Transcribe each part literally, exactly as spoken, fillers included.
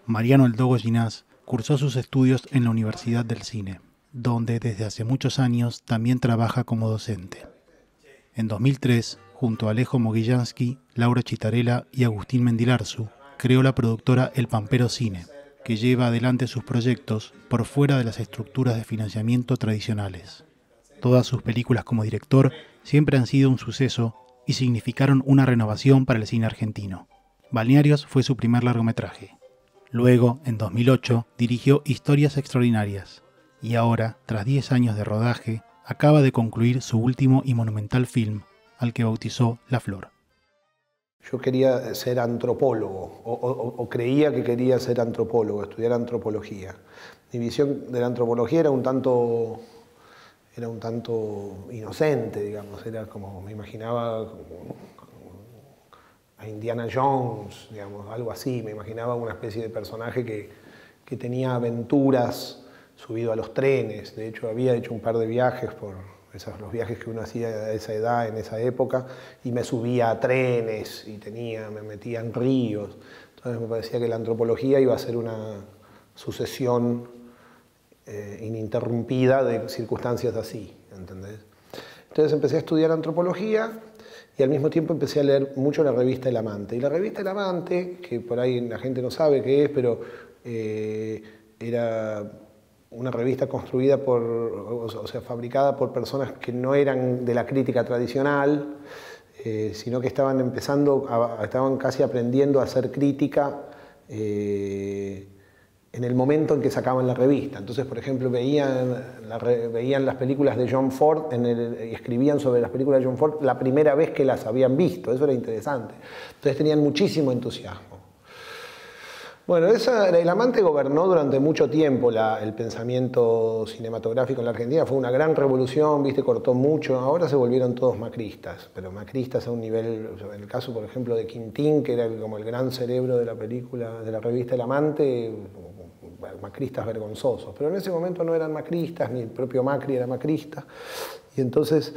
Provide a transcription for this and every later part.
Mariano El Dogo Ginás cursó sus estudios en la Universidad del Cine, donde desde hace muchos años también trabaja como docente. En dos mil tres, junto a Alejo Mogillansky, Laura Chitarella y Agustín Mendilarzu, creó la productora El Pampero Cine, que lleva adelante sus proyectos por fuera de las estructuras de financiamiento tradicionales. Todas sus películas como director siempre han sido un suceso y significaron una renovación para el cine argentino. Balnearios fue su primer largometraje. Luego, en dos mil ocho, dirigió Historias Extraordinarias. Y ahora, tras diez años de rodaje, acaba de concluir su último y monumental film, al que bautizó La Flor. Yo quería ser antropólogo, o, o, o creía que quería ser antropólogo, estudiar antropología. Mi visión de la antropología era un tanto, era un tanto inocente, digamos, era como, me imaginaba a Indiana Jones, digamos, algo así, me imaginaba una especie de personaje que, que tenía aventuras subido a los trenes. De hecho, había hecho un par de viajes por esos, los viajes que uno hacía a esa edad, en esa época, y me subía a trenes y tenía, me metía en ríos. Entonces me parecía que la antropología iba a ser una sucesión eh, ininterrumpida de circunstancias así, ¿entendés? Entonces empecé a estudiar antropología y al mismo tiempo empecé a leer mucho la revista El Amante. Y la revista El Amante, que por ahí la gente no sabe qué es, pero eh, era una revista construida por, o sea, fabricada por personas que no eran de la crítica tradicional, eh, sino que estaban empezando, a, estaban casi aprendiendo a hacer crítica eh, en el momento en que sacaban la revista. Entonces, por ejemplo, veían, la, veían las películas de John Ford en el, y escribían sobre las películas de John Ford la primera vez que las habían visto. Eso era interesante. Entonces tenían muchísimo entusiasmo. Bueno, esa, El Amante gobernó durante mucho tiempo la, el pensamiento cinematográfico en la Argentina. Fue una gran revolución, ¿viste? Cortó mucho. Ahora se volvieron todos macristas, pero macristas a un nivel, en el caso, por ejemplo, de Quintín, que era como el gran cerebro de la película, de la revista El Amante, macristas vergonzosos. Pero en ese momento no eran macristas, ni el propio Macri era macrista. Y entonces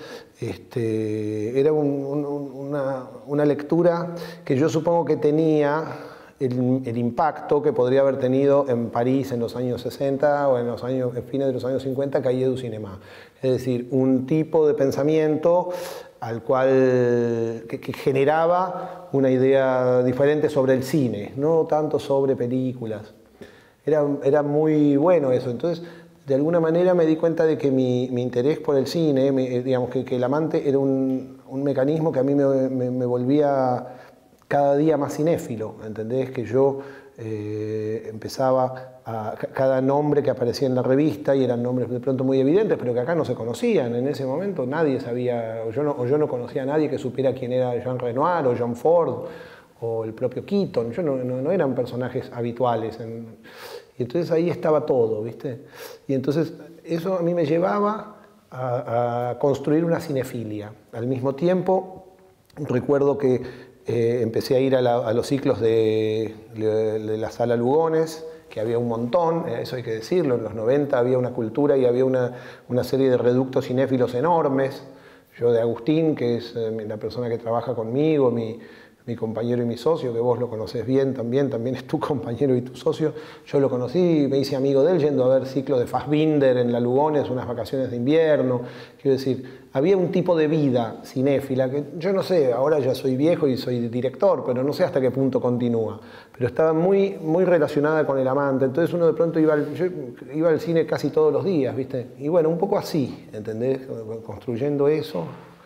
este, era un, un, una, una lectura que yo supongo que tenía El, el impacto que podría haber tenido en París en los años sesenta o en los años, en fines de los años cincuenta, Cahiers du Cinéma. Es decir, un tipo de pensamiento al cual, que, que generaba una idea diferente sobre el cine, no tanto sobre películas. Era, era muy bueno eso. Entonces, de alguna manera me di cuenta de que mi, mi interés por el cine, me, digamos que, que El Amante era un, un mecanismo que a mí me, me, me volvía cada día más cinéfilo, ¿entendés? Que yo eh, empezaba a... Cada nombre que aparecía en la revista, y eran nombres de pronto muy evidentes, pero que acá no se conocían. En ese momento nadie sabía, o yo no, o yo no conocía a nadie que supiera quién era Jean Renoir, o John Ford, o el propio Keaton. Yo no, no, no eran personajes habituales. En, y entonces ahí estaba todo, ¿viste? Y entonces eso a mí me llevaba a, a construir una cinefilia. Al mismo tiempo, recuerdo que Eh, empecé a ir a, la, a los ciclos de, de, de la Sala Lugones, que había un montón, eso hay que decirlo. En los noventa había una cultura y había una, una serie de reductos cinéfilos enormes. Yo de Agustín, que es eh, la persona que trabaja conmigo, mi, mi compañero y mi socio, que vos lo conocés bien también, también es tu compañero y tu socio. Yo lo conocí y me hice amigo de él yendo a ver ciclos de Fassbinder en la Lugones, unas vacaciones de invierno. Quiero decir, había un tipo de vida cinéfila que yo no sé, ahora ya soy viejo y soy director, pero no sé hasta qué punto continúa. Pero estaba muy, muy relacionada con El Amante. Entonces uno de pronto iba al, yo iba al cine casi todos los días, ¿viste? Y bueno, un poco así, ¿entendés? Construyendo eso.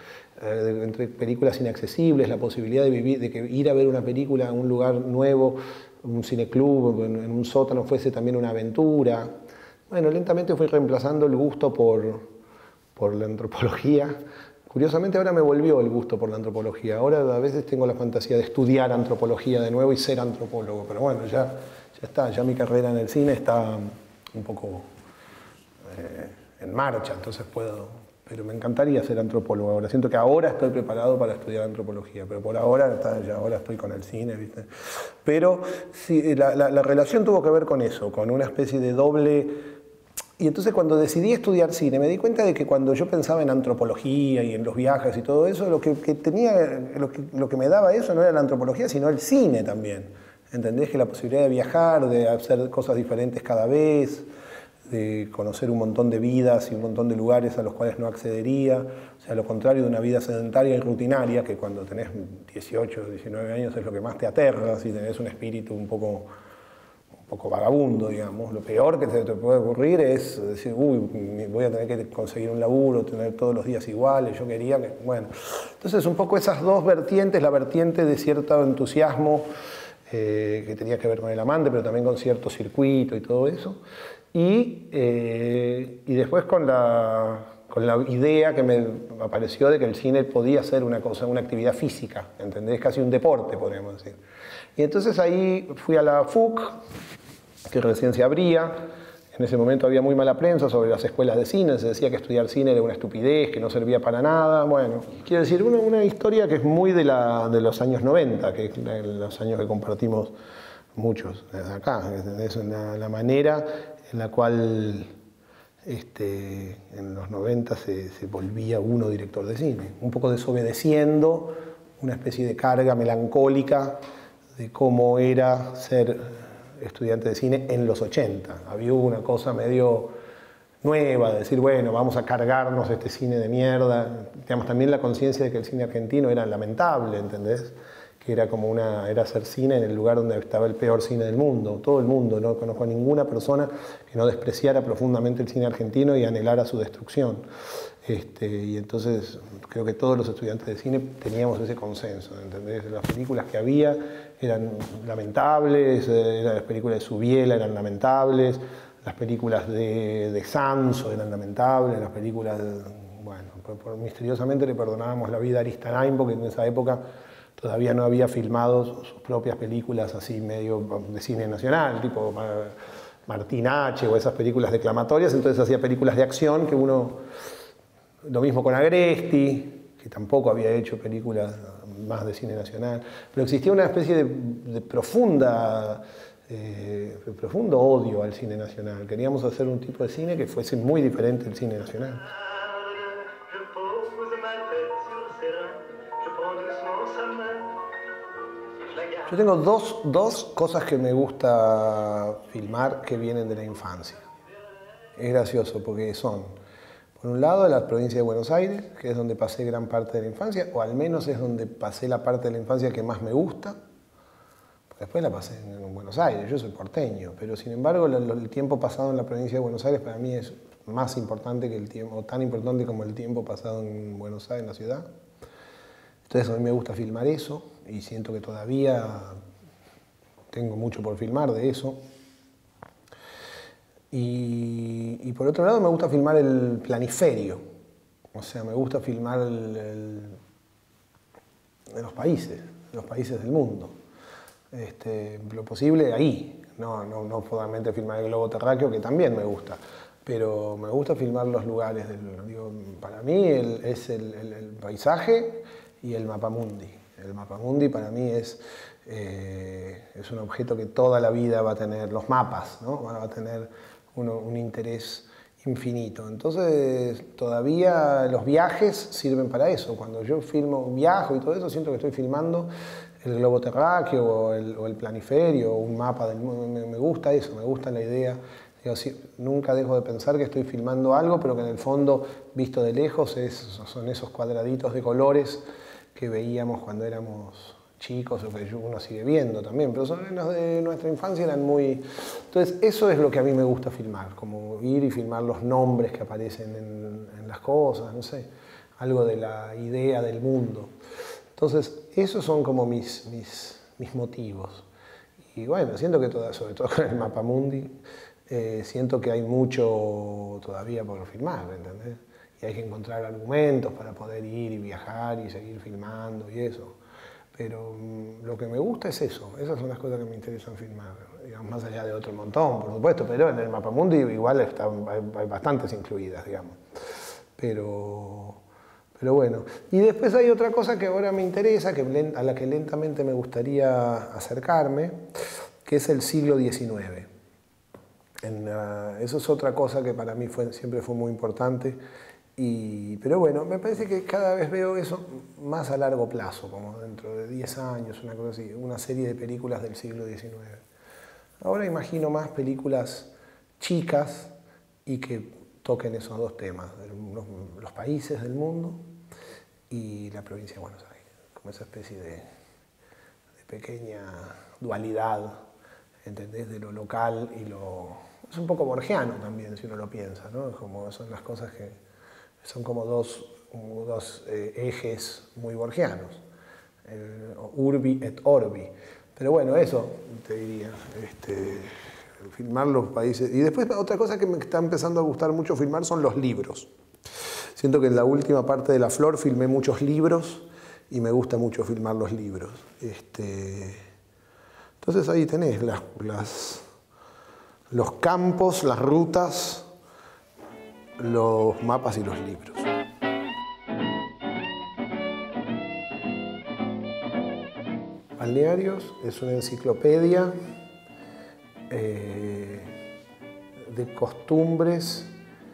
Entre películas inaccesibles, la posibilidad de vivir, de que ir a ver una película en un lugar nuevo, un cineclub, en un sótano, fuese también una aventura. Bueno, lentamente fui reemplazando el gusto por, por la antropología. Curiosamente ahora me volvió el gusto por la antropología. Ahora a veces tengo la fantasía de estudiar antropología de nuevo y ser antropólogo, pero bueno, ya, ya está, ya mi carrera en el cine está un poco eh, en marcha, entonces puedo... Pero me encantaría ser antropólogo ahora. Siento que ahora estoy preparado para estudiar antropología, pero por ahora, está, ya ahora estoy con el cine, ¿viste? Pero sí, la, la, la relación tuvo que ver con eso, con una especie de doble... Y entonces cuando decidí estudiar cine, me di cuenta de que cuando yo pensaba en antropología y en los viajes y todo eso, lo que, que tenía, lo que, lo que me daba eso no era la antropología, sino el cine también. ¿entendés? Que la posibilidad de viajar, de hacer cosas diferentes cada vez, de conocer un montón de vidas y un montón de lugares a los cuales no accedería, o sea, lo contrario de una vida sedentaria y rutinaria, que cuando tenés dieciocho, diecinueve años es lo que más te aterra, si tenés un espíritu un poco, un poco vagabundo, digamos. Lo peor que te, te puede ocurrir es decir, uy, voy a tener que conseguir un laburo, tener todos los días iguales, yo quería que... Bueno, entonces un poco esas dos vertientes, la vertiente de cierto entusiasmo eh, que tenía que ver con el amante, pero también con cierto circuito y todo eso, y, eh, y después con la... con la idea que me apareció de que el cine podía ser una cosa, una actividad física, ¿entendés? Casi un deporte, podríamos decir. Y entonces ahí fui a la F U C, que recién se abría. En ese momento había muy mala prensa sobre las escuelas de cine, se decía que estudiar cine era una estupidez, que no servía para nada. Bueno, quiero decir, una, una historia que es muy de, la, de los años noventa, que es los años que compartimos muchos desde acá. Es la, la manera en la cual... Este, en los noventa se, se volvía uno director de cine, un poco desobedeciendo una especie de carga melancólica de cómo era ser estudiante de cine en los ochenta. Había una cosa medio nueva de decir, bueno, vamos a cargarnos este cine de mierda. Digamos, también la conciencia de que el cine argentino era lamentable, ¿entendés? Que era como una, era hacer cine en el lugar donde estaba el peor cine del mundo, todo el mundo. No conozco a ninguna persona que no despreciara profundamente el cine argentino y anhelara su destrucción. Este, y entonces creo que todos los estudiantes de cine teníamos ese consenso, ¿entendés? Las películas que había eran lamentables, las películas de Subiela eran lamentables, las películas de, de Sanso eran lamentables, las películas, de, bueno, por, por, misteriosamente le perdonábamos la vida a Aristarain porque en esa época todavía no había filmado sus propias películas así medio de cine nacional, tipo Martín H. o esas películas declamatorias, entonces hacía películas de acción que uno... Lo mismo con Agresti, que tampoco había hecho películas más de cine nacional, pero existía una especie de, de profunda, eh, de profundo odio al cine nacional. Queríamos hacer un tipo de cine que fuese muy diferente del cine nacional. Yo tengo dos, dos cosas que me gusta filmar que vienen de la infancia. Es gracioso porque son, por un lado, la provincia de Buenos Aires, que es donde pasé gran parte de la infancia, o al menos es donde pasé la parte de la infancia que más me gusta. Después la pasé en Buenos Aires, yo soy porteño, pero sin embargo el tiempo pasado en la provincia de Buenos Aires para mí es más importante que el tiempo, o tan importante como el tiempo pasado en Buenos Aires, en la ciudad. Entonces a mí me gusta filmar eso y siento que todavía tengo mucho por filmar de eso. Y, y por otro lado me gusta filmar el planiferio, o sea, me gusta filmar el, el, de los países, de los países del mundo. Este, lo posible ahí, no, no, no solamente filmar el globo terráqueo, que también me gusta, pero me gusta filmar los lugares. Del, digo, para mí el, es el, el, el paisaje y el mapamundi. El mapamundi para mí es, eh, es un objeto que toda la vida va a tener, los mapas, ¿no? Van a tener uno, un interés infinito. Entonces todavía los viajes sirven para eso. Cuando yo filmo, viajo y todo eso, siento que estoy filmando el globo terráqueo o el, o el planiferio o un mapa del mundo. Me, me gusta eso, me gusta la idea. Digo, sí, nunca dejo de pensar que estoy filmando algo, pero que en el fondo, visto de lejos, es, son esos cuadraditos de colores que veíamos cuando éramos chicos o que uno sigue viendo también, pero son los de nuestra infancia eran muy... Entonces eso es lo que a mí me gusta filmar, como ir y filmar los nombres que aparecen en, en las cosas, no sé, algo de la idea del mundo. Entonces esos son como mis, mis, mis motivos. Y bueno, siento que toda, sobre todo con el Mapamundi, eh, siento que hay mucho todavía por filmar, ¿entendés? Y hay que encontrar argumentos para poder ir y viajar y seguir filmando y eso. Pero mmm, lo que me gusta es eso, esas son las cosas que me interesan filmar, digamos, más allá de otro montón, por supuesto, pero en el Mapamundi igual está, hay, hay bastantes incluidas, digamos. Pero, pero bueno, y después hay otra cosa que ahora me interesa, que, a la que lentamente me gustaría acercarme, que es el siglo diecinueve. En, uh, eso es otra cosa que para mí fue, siempre fue muy importante Y, pero bueno, me parece que cada vez veo eso más a largo plazo, como dentro de diez años, una cosa así, una serie de películas del siglo diecinueve. Ahora imagino más películas chicas y que toquen esos dos temas, los, los países del mundo y la provincia de Buenos Aires, como esa especie de, de pequeña dualidad, ¿entendés? De lo local y lo... Es un poco borgiano también, si uno lo piensa, ¿no? Como son las cosas que son como dos, como dos eh, ejes muy borgianos, el urbi et orbi. Pero bueno, eso te diría, este, filmar los países. Y después otra cosa que me está empezando a gustar mucho filmar son los libros. Siento que en la última parte de La Flor filmé muchos libros y me gusta mucho filmar los libros. Este, entonces ahí tenés las, las, los campos, las rutas, los mapas y los libros. Balnearios es una enciclopedia eh, de costumbres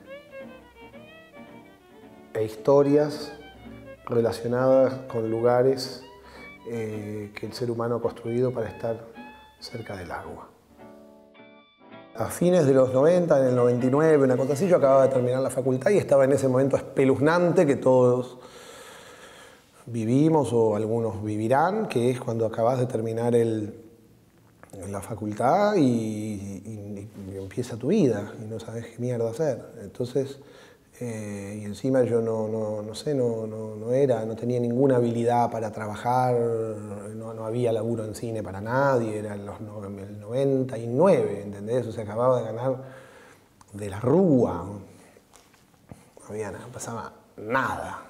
e historias relacionadas con lugares eh, que el ser humano ha construido para estar cerca del agua. A fines de los noventa, en el noventa y nueve, una cosa así, yo acababa de terminar la facultad y estaba en ese momento espeluznante que todos vivimos o algunos vivirán, que es cuando acabas de terminar el, la facultad y, y, y empieza tu vida y no sabes qué mierda hacer. Entonces, eh, y encima yo no, no, no sé, no, no, no era, no tenía ninguna habilidad para trabajar, no, no había laburo en cine para nadie, era en los, el noventa y nueve, ¿entendés? O sea, acababa de ganar de la Rúa, no había nada, no pasaba nada.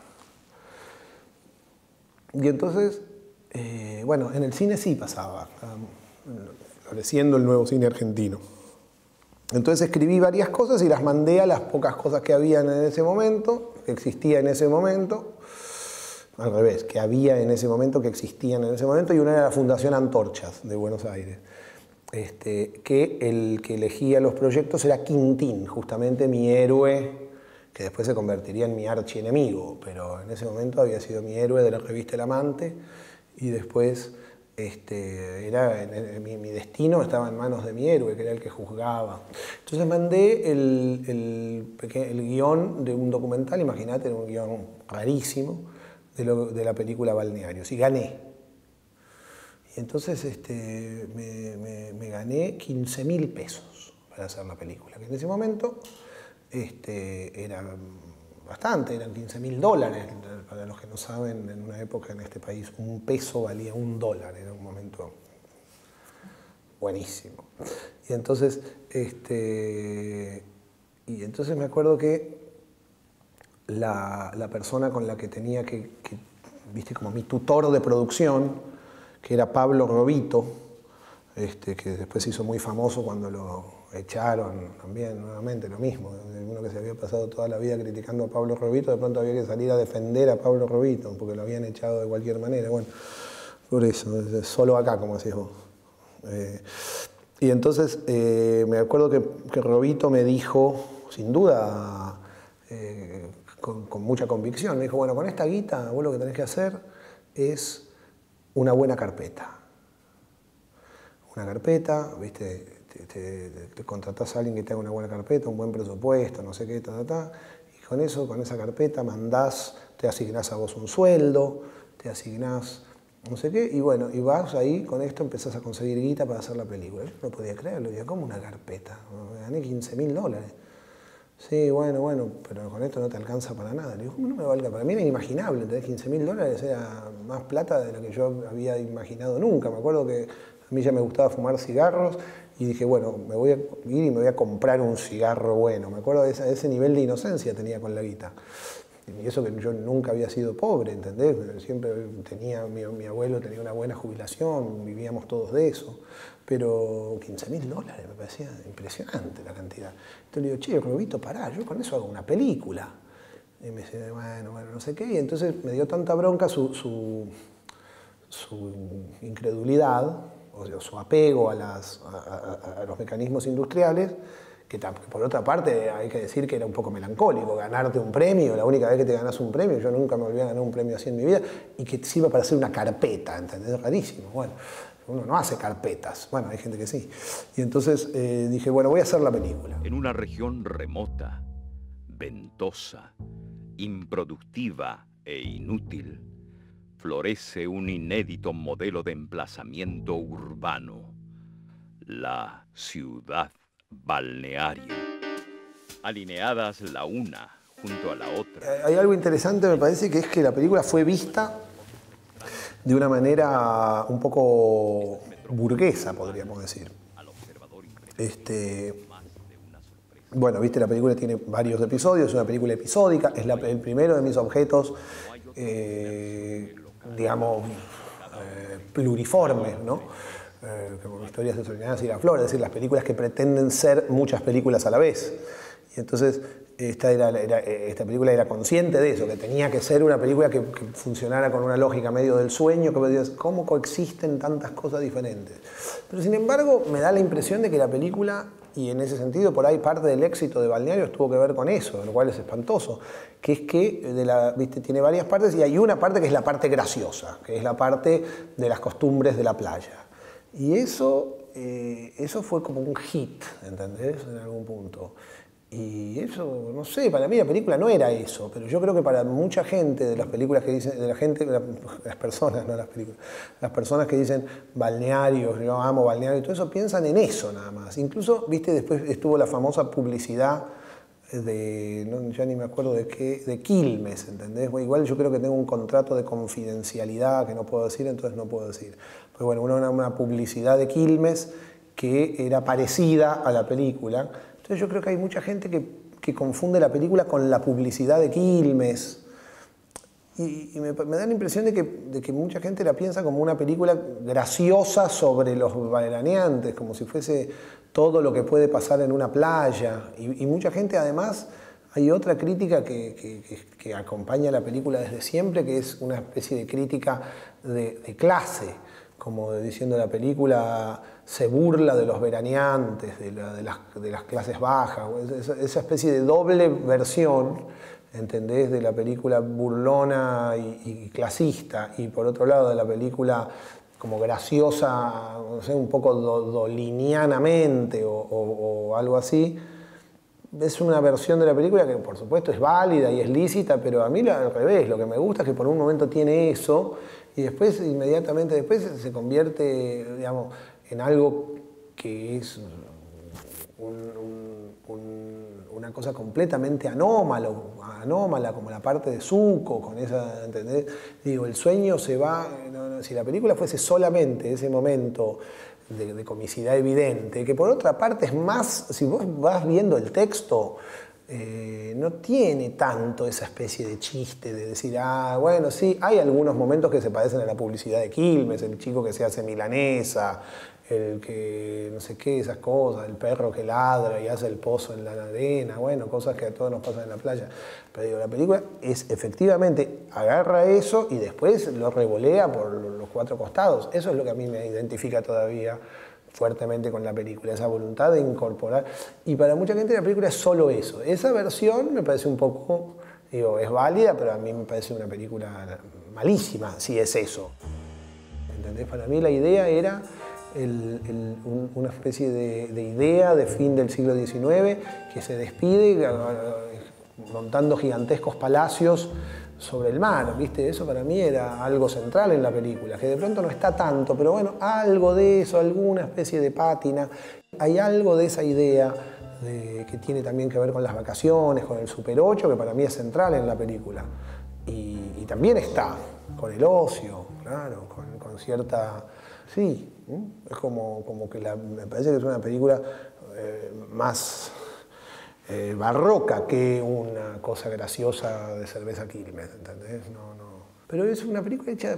Y entonces, eh, bueno, en el cine sí pasaba, floreciendo el nuevo cine argentino. Entonces escribí varias cosas y las mandé a las pocas cosas que habían en ese momento, que existía en ese momento, al revés, que había en ese momento, que existían en ese momento, y una era la Fundación Antorchas de Buenos Aires, este, que el que elegía los proyectos era Quintín, justamente mi héroe, que después se convertiría en mi archienemigo, pero en ese momento había sido mi héroe de la revista El Amante, y después este, era, en, en, mi, mi destino estaba en manos de mi héroe, que era el que juzgaba. Entonces mandé el, el, el guión de un documental, imagínate, era un guión rarísimo, de, lo, de la película Balnearios, y gané. Y entonces este, me, me, me gané quince mil pesos para hacer la película, que en ese momento Este, era bastante, eran quince mil dólares, para los que no saben, en una época en este país un peso valía un dólar, era un momento buenísimo. Y entonces, este, y entonces me acuerdo que la, la persona con la que tenía que, que, viste, como mi tutor de producción, que era Pablo Robito, este, que después se hizo muy famoso cuando lo echaron también, nuevamente lo mismo, uno que se había pasado toda la vida criticando a Pablo Robito, de pronto había que salir a defender a Pablo Robito, porque lo habían echado de cualquier manera, bueno, por eso, solo acá, como decís vos. Eh, y entonces eh, me acuerdo que, que Robito me dijo, sin duda, eh, con, con mucha convicción, me dijo, bueno, con esta guita vos lo que tenés que hacer es una buena carpeta. Una carpeta, viste, Te, te, te contratás a alguien que te haga una buena carpeta, un buen presupuesto, no sé qué, ta, ta, ta, y con eso, con esa carpeta mandás, te asignás a vos un sueldo, te asignás no sé qué, y bueno, y vas ahí, con esto empezás a conseguir guita para hacer la película. Yo no podía creerlo, digo, ¿cómo una carpeta? Me gané quince mil dólares. Sí, bueno, bueno, pero con esto no te alcanza para nada. Le digo, ¿cómo no me valga? Para mí era inimaginable, tener quince mil dólares era más plata de lo que yo había imaginado nunca. Me acuerdo que a mí ya me gustaba fumar cigarros y dije, bueno, me voy a ir y me voy a comprar un cigarro bueno. Me acuerdo de ese, de ese nivel de inocencia tenía con la guita. Y eso que yo nunca había sido pobre, ¿entendés? Siempre tenía, mi, mi abuelo tenía una buena jubilación, vivíamos todos de eso. Pero quince mil dólares me parecía impresionante la cantidad. Entonces le digo, che, Robito, pará, yo con eso hago una película. Y me dice, bueno, bueno, no sé qué. Y entonces me dio tanta bronca su, su, su incredulidad, o sea, su apego a, las, a, a, a los mecanismos industriales, que por otra parte hay que decir que era un poco melancólico, ganarte un premio, la única vez que te ganas un premio, yo nunca me olvidé de ganar un premio así en mi vida, y que sirva para hacer una carpeta, ¿entendés? Es rarísimo, bueno, uno no hace carpetas, bueno, hay gente que sí. Y entonces eh, dije, bueno, voy a hacer la película. En una región remota, ventosa, improductiva e inútil, florece un inédito modelo de emplazamiento urbano, la ciudad balneario. Alineadas la una junto a la otra. Hay algo interesante, me parece, que es que la película fue vista de una manera un poco burguesa, podríamos decir. Este, bueno, viste, la película tiene varios episodios, es una película episódica, es la, el primero de mis objetos, eh, digamos, eh, pluriformes, ¿no? Eh, como Historias desordenadas y la flor, es decir, las películas que pretenden ser muchas películas a la vez. Y entonces esta, era, era, esta película era consciente de eso, que tenía que ser una película que, que funcionara con una lógica medio del sueño, que decías, ¿cómo coexisten tantas cosas diferentes? Pero sin embargo me da la impresión de que la película, y en ese sentido por ahí parte del éxito de Balnearios tuvo que ver con eso, lo cual es espantoso, que es que de la, ¿viste? Tiene varias partes y hay una parte que es la parte graciosa, que es la parte de las costumbres de la playa. Y eso, eh, eso fue como un hit, ¿entendés? En algún punto. Y eso, no sé, para mí la película no era eso, pero yo creo que para mucha gente de las películas que dicen, de la gente, las personas, no las películas, las personas que dicen balnearios, yo amo balneario y todo eso, piensan en eso nada más. Incluso, viste, después estuvo la famosa publicidad de, no, ya ni me acuerdo de qué, de Quilmes, ¿entendés? Bueno, igual yo creo que tengo un contrato de confidencialidad que no puedo decir, entonces no puedo decir. Pero bueno, una, una publicidad de Quilmes que era parecida a la película. Entonces yo creo que hay mucha gente que, que confunde la película con la publicidad de Quilmes. Y, y me, me da la impresión de que, de que mucha gente la piensa como una película graciosa sobre los veraneantes, como si fuese todo lo que puede pasar en una playa. Y, y mucha gente además, hay otra crítica que, que, que, que acompaña la película desde siempre, que es una especie de crítica de, de clase, como diciendo la película se burla de los veraneantes, de, la, de, las, de las clases bajas, esa, esa especie de doble versión, ¿entendés? De la película burlona y, y clasista, y por otro lado de la película como graciosa, no sé, un poco do, dolinianamente o, o, o algo así. Es una versión de la película que por supuesto es válida y es lícita, pero a mí al revés, lo que me gusta es que por un momento tiene eso y después, inmediatamente después, se convierte, digamos, en algo que es un, un, un, una cosa completamente anómalo, anómala, como la parte de Zuko, con esa, ¿entendés? Digo, el sueño se va, no, no, si la película fuese solamente ese momento de, de comicidad evidente, que por otra parte es más, si vos vas viendo el texto, eh, no tiene tanto esa especie de chiste de decir, ah, bueno, sí, hay algunos momentos que se parecen a la publicidad de Quilmes, el chico que se hace milanesa, el que no sé qué, esas cosas, el perro que ladra y hace el pozo en la arena, bueno, cosas que a todos nos pasan en la playa. Pero digo, la película es efectivamente, agarra eso y después lo revolea por los cuatro costados. Eso es lo que a mí me identifica todavía fuertemente con la película, esa voluntad de incorporar. Y para mucha gente la película es solo eso. Esa versión me parece un poco, digo, es válida, pero a mí me parece una película malísima, si es eso. ¿Entendés? Para mí la idea era El, el, un, una especie de, de idea de fin del siglo diecinueve que se despide montando gigantescos palacios sobre el mar, ¿viste? Eso para mí era algo central en la película, que de pronto no está tanto, pero bueno, algo de eso, alguna especie de pátina. Hay algo de esa idea de, que tiene también que ver con las vacaciones, con el Super ocho, que para mí es central en la película. Y, y también está con el ocio, claro, con, con cierta... Sí, es como, como que la, me parece que es una película eh, más eh, barroca que una cosa graciosa de cerveza Quilmes, ¿entendés? No, no. Pero es una película hecha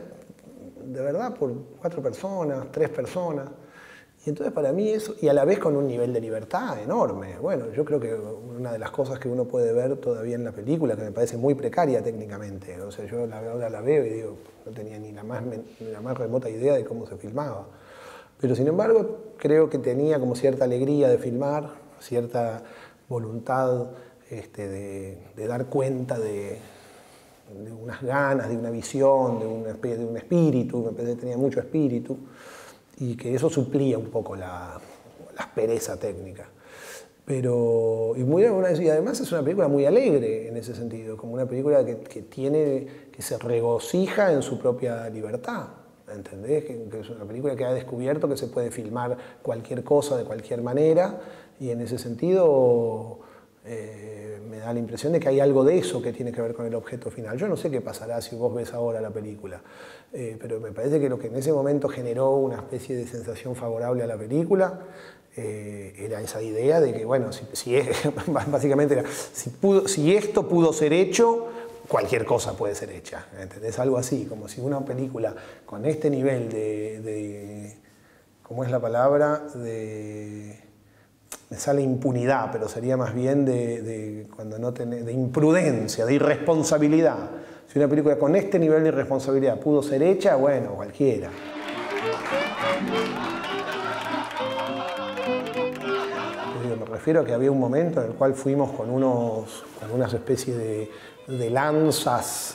de verdad por cuatro personas, tres personas. Y entonces para mí eso, y a la vez con un nivel de libertad enorme. Bueno, yo creo que una de las cosas que uno puede ver todavía en la película, que me parece muy precaria técnicamente, o sea, yo la, ahora la veo y digo, no tenía ni la, más, ni la más remota idea de cómo se filmaba. Pero sin embargo, creo que tenía como cierta alegría de filmar, cierta voluntad este, de, de dar cuenta de, de unas ganas, de una visión, de, una, de un espíritu, me parece que tenía mucho espíritu, y que eso suplía un poco la, la aspereza técnica. Pero, y, muy, y además es una película muy alegre en ese sentido, como una película que, que, tiene, que se regocija en su propia libertad, ¿entendés? Que, que es una película que ha descubierto que se puede filmar cualquier cosa de cualquier manera, y en ese sentido eh, me da la impresión de que hay algo de eso que tiene que ver con el objeto final. Yo no sé qué pasará si vos ves ahora la película, eh, pero me parece que lo que en ese momento generó una especie de sensación favorable a la película Eh, era esa idea de que, bueno, si, si es, básicamente era, si, pudo, si esto pudo ser hecho, cualquier cosa puede ser hecha, ¿entendés? Algo así, como si una película con este nivel de, de ¿cómo es la palabra? De, me sale impunidad, pero sería más bien de, de, cuando no tenés, de imprudencia, de irresponsabilidad. Si una película con este nivel de irresponsabilidad pudo ser hecha, bueno, cualquiera. Me refiero a que había un momento en el cual fuimos con, unos, con unas especies de, de lanzas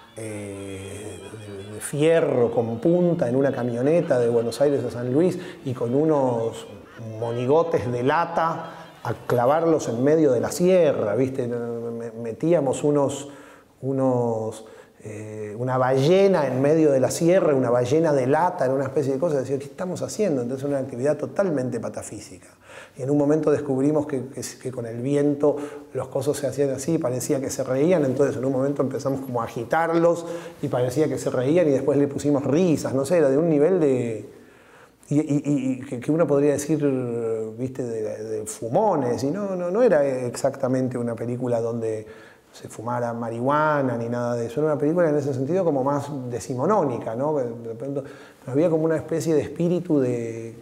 eh, de, de fierro con punta en una camioneta de Buenos Aires a San Luis y con unos monigotes de lata a clavarlos en medio de la sierra, ¿viste? Metíamos unos, unos, eh, una ballena en medio de la sierra, una ballena de lata, en una especie de cosa, decía, ¿qué estamos haciendo? Entonces una actividad totalmente patafísica. Y en un momento descubrimos que, que, que con el viento los cosos se hacían así, parecía que se reían, entonces en un momento empezamos como a agitarlos y parecía que se reían y después le pusimos risas, no sé, era de un nivel de... Y, y, y que, que uno podría decir, viste, de, de fumones, y no, no, no era exactamente una película donde se fumara marihuana ni nada de eso, era una película en ese sentido como más decimonónica, ¿no? De pronto, pero había como una especie de espíritu de...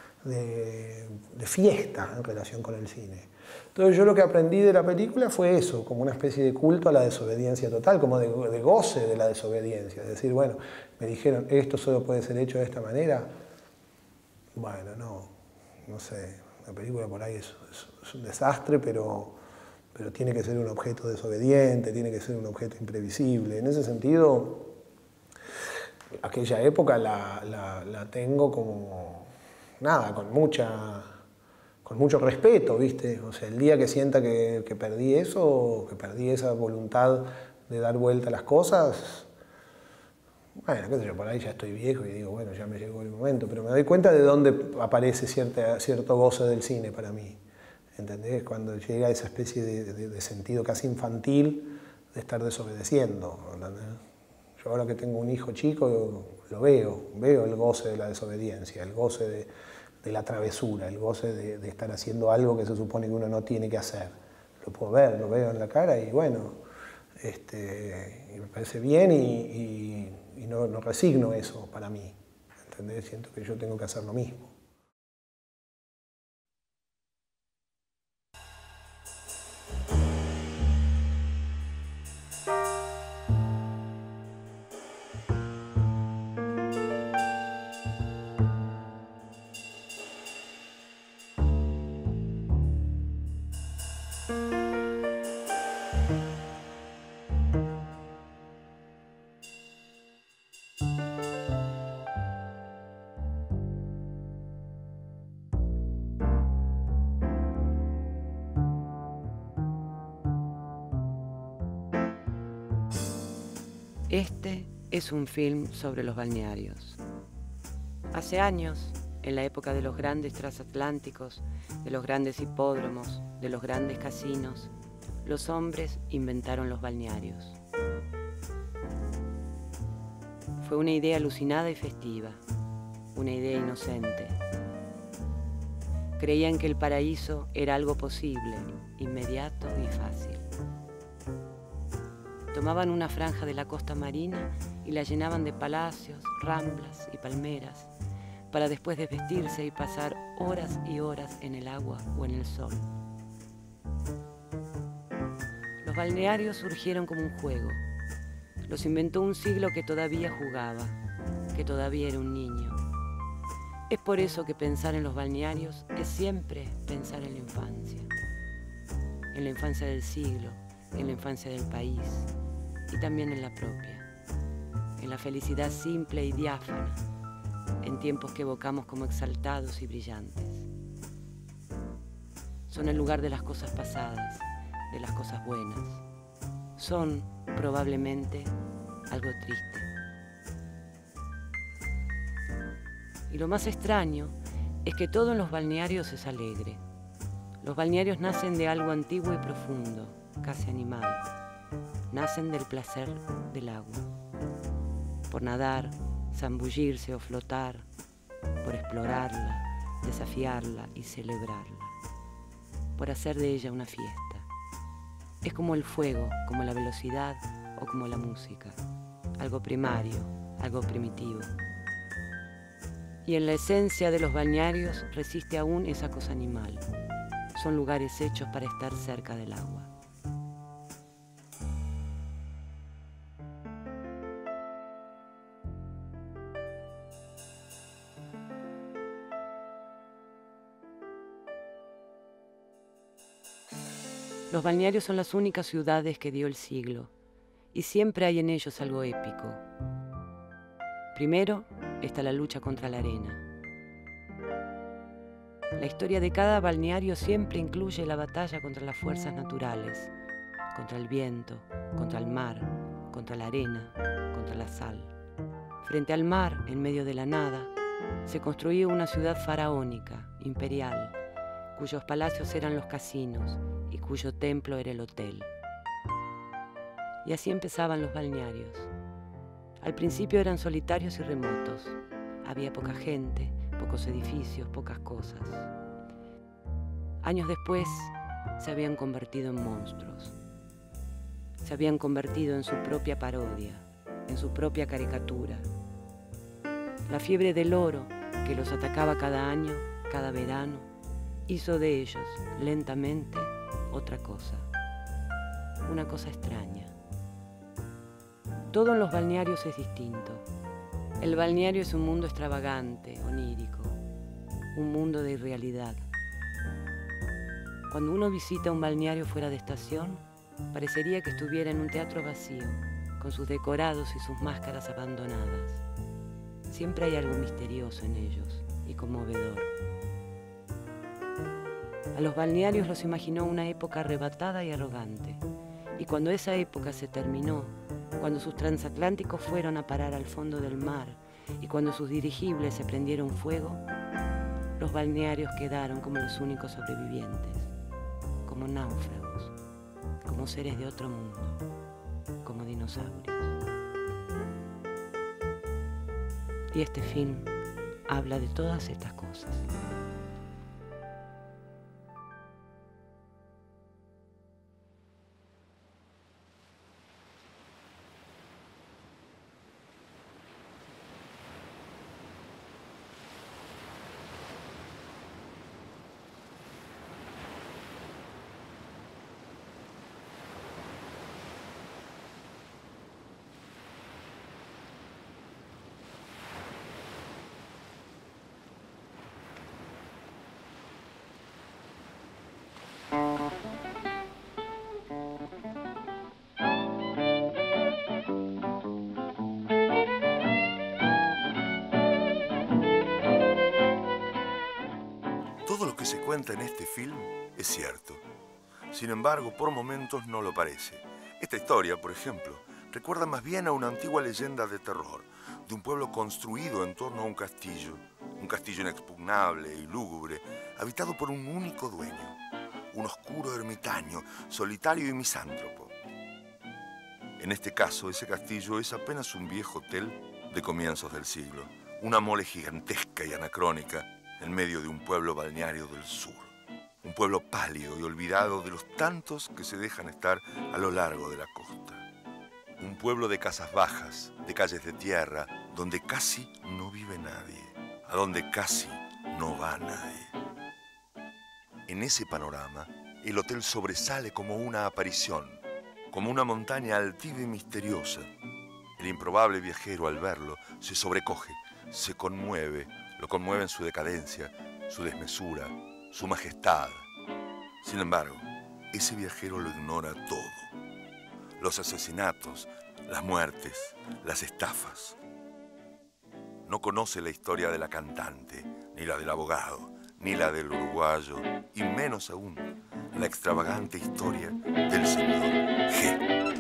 de de fiesta en relación con el cine. Entonces yo lo que aprendí de la película fue eso, como una especie de culto a la desobediencia total, como de, de goce de la desobediencia. Es decir, bueno, me dijeron, esto solo puede ser hecho de esta manera. Bueno, no, no sé, la película por ahí es, es, es un desastre, pero, pero tiene que ser un objeto desobediente, tiene que ser un objeto imprevisible. En ese sentido, aquella época la, la, la tengo como, nada, con mucha... con mucho respeto, ¿viste? O sea, el día que sienta que, que perdí eso, que perdí esa voluntad de dar vuelta a las cosas, bueno, qué sé yo, por ahí ya estoy viejo y digo, bueno, ya me llegó el momento, pero me doy cuenta de dónde aparece cierta, cierto goce del cine para mí, ¿entendés? Cuando llega esa especie de, de, de sentido casi infantil de estar desobedeciendo, ¿entendés? Yo ahora que tengo un hijo chico, lo veo, veo el goce de la desobediencia, el goce de... de la travesura, el goce de, de estar haciendo algo que se supone que uno no tiene que hacer. Lo puedo ver, lo veo en la cara y bueno, este, y me parece bien y, y, y no, no resigno eso para mí, ¿entendés? Siento que yo tengo que hacer lo mismo. Este es un film sobre los balnearios. Hace años, en la época de los grandes transatlánticos, de los grandes hipódromos, de los grandes casinos, los hombres inventaron los balnearios. Fue una idea alucinada y festiva, una idea inocente. Creían que el paraíso era algo posible, inmediato y fácil. Tomaban una franja de la costa marina y la llenaban de palacios, ramblas y palmeras, para después desvestirse y pasar horas y horas en el agua o en el sol. Los balnearios surgieron como un juego. Los inventó un siglo que todavía jugaba, que todavía era un niño. Es por eso que pensar en los balnearios es siempre pensar en la infancia. En la infancia del siglo, en la infancia del país y también en la propia. En la felicidad simple y diáfana, en tiempos que evocamos como exaltados y brillantes. Son el lugar de las cosas pasadas, de las cosas buenas. Son, probablemente, algo triste. Y lo más extraño es que todo en los balnearios es alegre. Los balnearios nacen de algo antiguo y profundo, casi animal. Nacen del placer del agua. Por nadar, zambullirse o flotar, por explorarla, desafiarla y celebrarla. Por hacer de ella una fiesta. Es como el fuego, como la velocidad o como la música. Algo primario, algo primitivo. Y en la esencia de los balnearios resiste aún esa cosa animal. Son lugares hechos para estar cerca del agua. Los balnearios son las únicas ciudades que dio el siglo, y siempre hay en ellos algo épico. Primero está la lucha contra la arena. La historia de cada balneario siempre incluye la batalla contra las fuerzas naturales, contra el viento, contra el mar, contra la arena, contra la sal. Frente al mar, en medio de la nada, se construía una ciudad faraónica, imperial, cuyos palacios eran los casinos y cuyo templo era el hotel. Y así empezaban los balnearios. Al principio eran solitarios y remotos. Había poca gente, pocos edificios, pocas cosas. Años después se habían convertido en monstruos. Se habían convertido en su propia parodia, en su propia caricatura. La fiebre del oro, que los atacaba cada año, cada verano, hizo de ellos, lentamente, otra cosa. Una cosa extraña. Todo en los balnearios es distinto. El balneario es un mundo extravagante, onírico, un mundo de irrealidad. Cuando uno visita un balneario fuera de estación, parecería que estuviera en un teatro vacío, con sus decorados y sus máscaras abandonadas. Siempre hay algo misterioso en ellos y conmovedor. A los balnearios los imaginó una época arrebatada y arrogante, y cuando esa época se terminó, cuando sus transatlánticos fueron a parar al fondo del mar y cuando sus dirigibles se prendieron fuego, los balnearios quedaron como los únicos sobrevivientes, como náufragos, como seres de otro mundo, como dinosaurios. Y este film habla de todas estas cosas. Todo lo que se cuenta en este film es cierto. Sin embargo, por momentos no lo parece. Esta historia, por ejemplo, recuerda más bien a una antigua leyenda de terror, de un pueblo construido en torno a un castillo, un castillo inexpugnable y lúgubre, habitado por un único dueño, un oscuro ermitaño, solitario y misántropo. En este caso, ese castillo es apenas un viejo hotel de comienzos del siglo, una mole gigantesca y anacrónica en medio de un pueblo balneario del sur. Un pueblo pálido y olvidado de los tantos que se dejan estar a lo largo de la costa. Un pueblo de casas bajas, de calles de tierra, donde casi no vive nadie, a donde casi no va nadie. En ese panorama, el hotel sobresale como una aparición, como una montaña altiva y misteriosa. El improbable viajero, al verlo, se sobrecoge, se conmueve, Lo conmueven su decadencia, su desmesura, su majestad. Sin embargo, ese viajero lo ignora todo. Los asesinatos, las muertes, las estafas. No conoce la historia de la cantante, ni la del abogado, ni la del uruguayo, y menos aún la extravagante historia del señor G.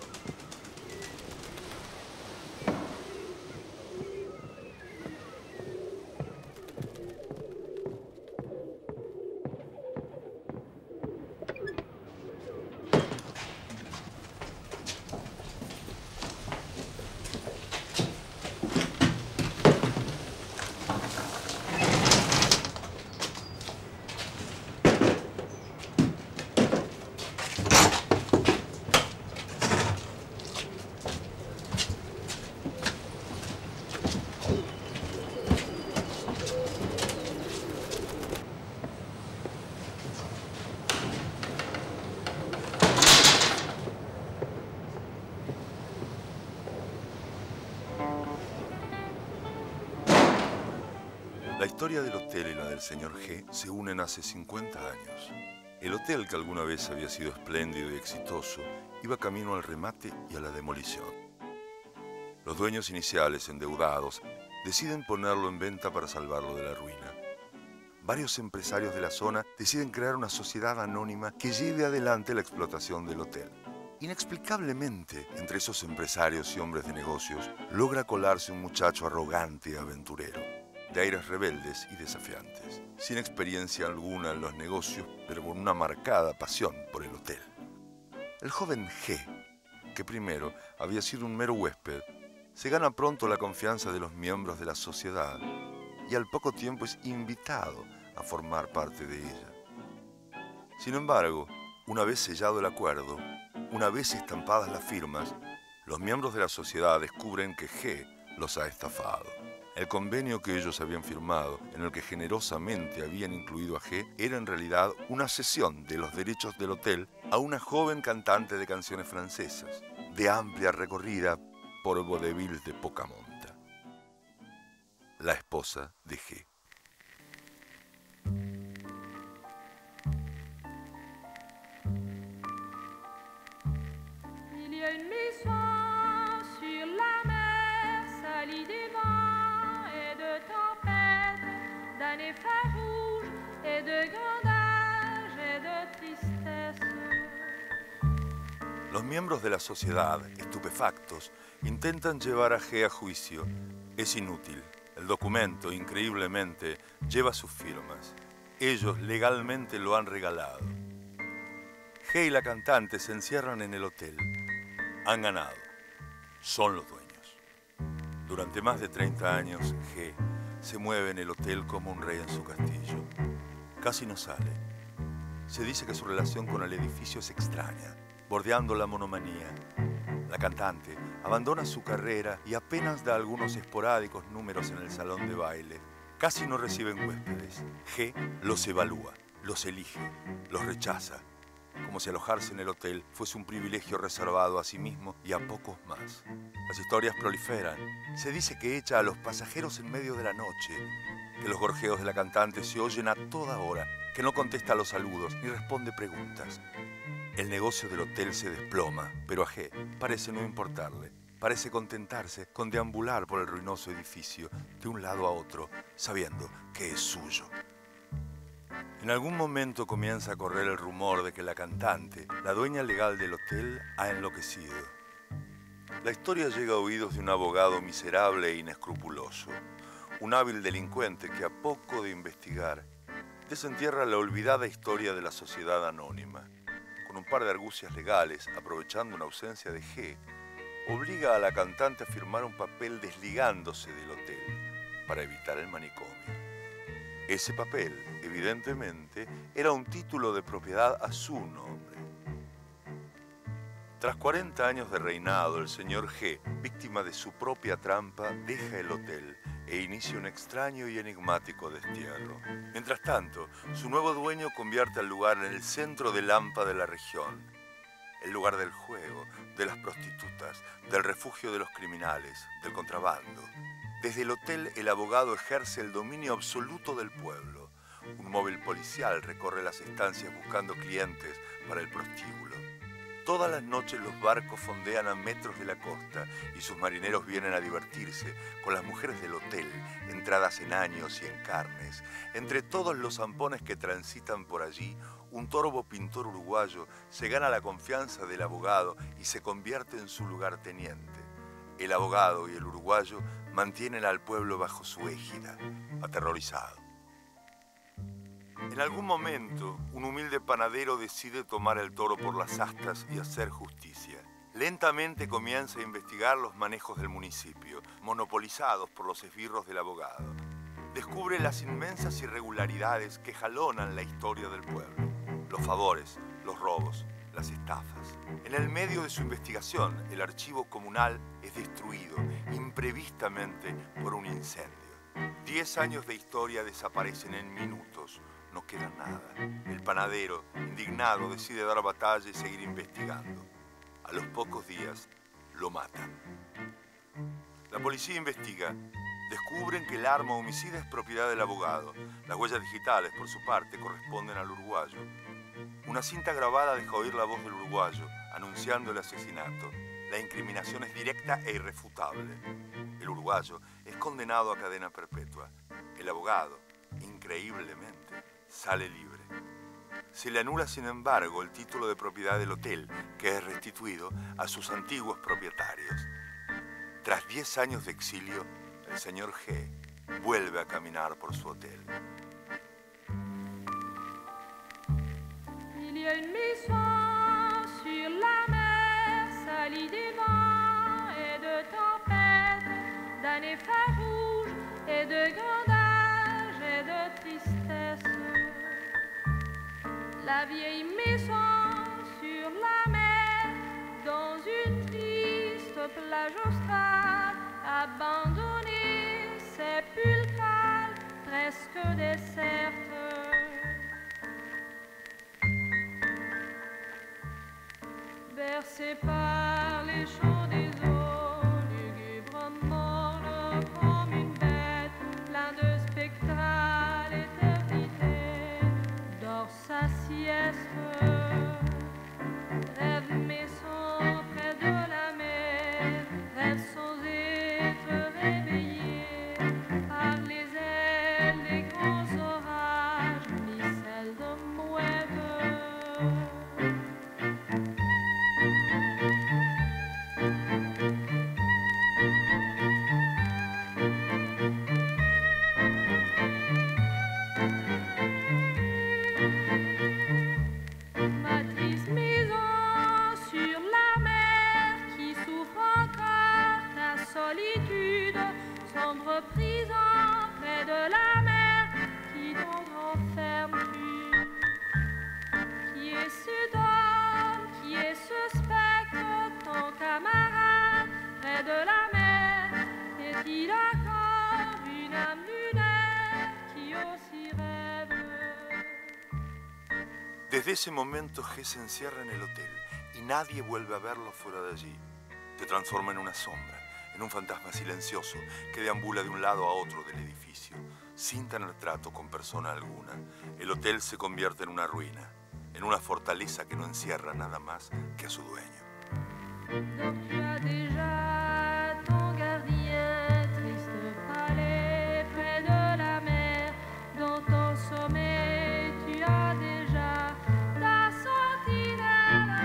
La historia del hotel y la del señor G se unen hace cincuenta años. El hotel, que alguna vez había sido espléndido y exitoso, iba camino al remate y a la demolición. Los dueños iniciales, endeudados, deciden ponerlo en venta para salvarlo de la ruina. Varios empresarios de la zona deciden crear una sociedad anónima que lleve adelante la explotación del hotel. Inexplicablemente, entre esos empresarios y hombres de negocios, logra colarse un muchacho arrogante y aventurero, de aires rebeldes y desafiantes, sin experiencia alguna en los negocios, pero con una marcada pasión por el hotel. El joven G, que primero había sido un mero huésped, se gana pronto la confianza de los miembros de la sociedad y al poco tiempo es invitado a formar parte de ella. Sin embargo, una vez sellado el acuerdo, una vez estampadas las firmas, los miembros de la sociedad descubren que G los ha estafado. El convenio que ellos habían firmado, en el que generosamente habían incluido a G, era en realidad una cesión de los derechos del hotel a una joven cantante de canciones francesas, de amplia recorrida por vodevils de poca monta. La esposa de G. Il y a une maison sur la mer, salie des vents et de tempêtes, d'années farouches et de grand âge et de tristesse. Los miembros de la sociedad, estupefactos, intentan llevar a G a juicio. Es inútil. El documento, increíblemente, lleva sus firmas. Ellos legalmente lo han regalado. G y la cantante se encierran en el hotel. Han ganado. Son los dueños. Durante más de treinta años, G se mueve en el hotel como un rey en su castillo. Casi no sale. Se dice que su relación con el edificio es extraña, bordeando la monomanía. La cantante abandona su carrera y apenas da algunos esporádicos números en el salón de baile. Casi no reciben huéspedes. G los evalúa, los elige, los rechaza, como si alojarse en el hotel fuese un privilegio reservado a sí mismo y a pocos más. Las historias proliferan. Se dice que echa a los pasajeros en medio de la noche, que los gorjeos de la cantante se oyen a toda hora, que no contesta a los saludos ni responde preguntas. El negocio del hotel se desploma, pero a G parece no importarle. Parece contentarse con deambular por el ruinoso edificio de un lado a otro, sabiendo que es suyo. En algún momento comienza a correr el rumor de que la cantante, la dueña legal del hotel, ha enloquecido. La historia llega a oídos de un abogado miserable e inescrupuloso, un hábil delincuente que a poco de investigar desentierra la olvidada historia de la sociedad anónima. Con un par de argucias legales, aprovechando una ausencia de G, obliga a la cantante a firmar un papel desligándose del hotel para evitar el manicomio. Ese papel, evidentemente, era un título de propiedad a su nombre. Tras cuarenta años de reinado, el señor G, víctima de su propia trampa, deja el hotel e inicia un extraño y enigmático destierro. Mientras tanto, su nuevo dueño convierte al lugar en el centro del hampa de la región, el lugar del juego, de las prostitutas, del refugio de los criminales, del contrabando, Desde el hotel, el abogado ejerce el dominio absoluto del pueblo. Un móvil policial recorre las estancias buscando clientes para el prostíbulo. Todas las noches los barcos fondean a metros de la costa y sus marineros vienen a divertirse con las mujeres del hotel, entradas en años y en carnes. Entre todos los zampones que transitan por allí, un torvo pintor uruguayo se gana la confianza del abogado y se convierte en su lugarteniente. El abogado y el uruguayo mantienen al pueblo bajo su égida, aterrorizado. En algún momento, un humilde panadero decide tomar el toro por las astas y hacer justicia. Lentamente comienza a investigar los manejos del municipio, monopolizados por los esbirros del abogado. Descubre las inmensas irregularidades que jalonan la historia del pueblo. Los favores, los robos, las estafas. En el medio de su investigación, el archivo comunal es destruido imprevistamente por un incendio. Diez años de historia desaparecen en minutos. No queda nada. El panadero, indignado, decide dar batalla y seguir investigando. A los pocos días, lo matan. La policía investiga. Descubren que el arma homicida es propiedad del abogado. Las huellas digitales, por su parte, corresponden al uruguayo. Una cinta grabada deja oír la voz del uruguayo, anunciando el asesinato. La incriminación es directa e irrefutable. El uruguayo es condenado a cadena perpetua. El abogado, increíblemente, sale libre. Se le anula, sin embargo, el título de propiedad del hotel, que es restituido a sus antiguos propietarios. Tras diez años de exilio, el señor G vuelve a caminar por su hotel. Il y a une maison sur la mer, salie des vents et de tempêtes, d'années farouches et de grandage et de tristesse. La vieille maison sur la mer, dans une triste plage australe, abandonnée, sépulcrale, presque déserte. Bercé par les chants des eaux, lugubrement comme une bête, plein de spectrale éternité, dort sa sieste. Rêve maison près de la mer, rêve sans être réveillé par les ailes des grands orages, ni celles de mouettes. Prison près de la mer, qui donc renfermes-tu? Qui est ce dôme, qui est ce spectre, ton camarade près de la mer? Est-il encore une âme lunaire qui aussi rêve? Desde ese momento G se encierra en el hotel y nadie vuelve a verlo fuera de allí. Se transforma en una sombra, en un fantasma silencioso que deambula de un lado a otro del edificio, sin tener trato con persona alguna. El hotel se convierte en una ruina, en una fortaleza que no encierra nada más que a su dueño. Donc tu as déjà ton gardien, triste palais près de la mer, dans ton sommeil tu as déjà ta sentinelle.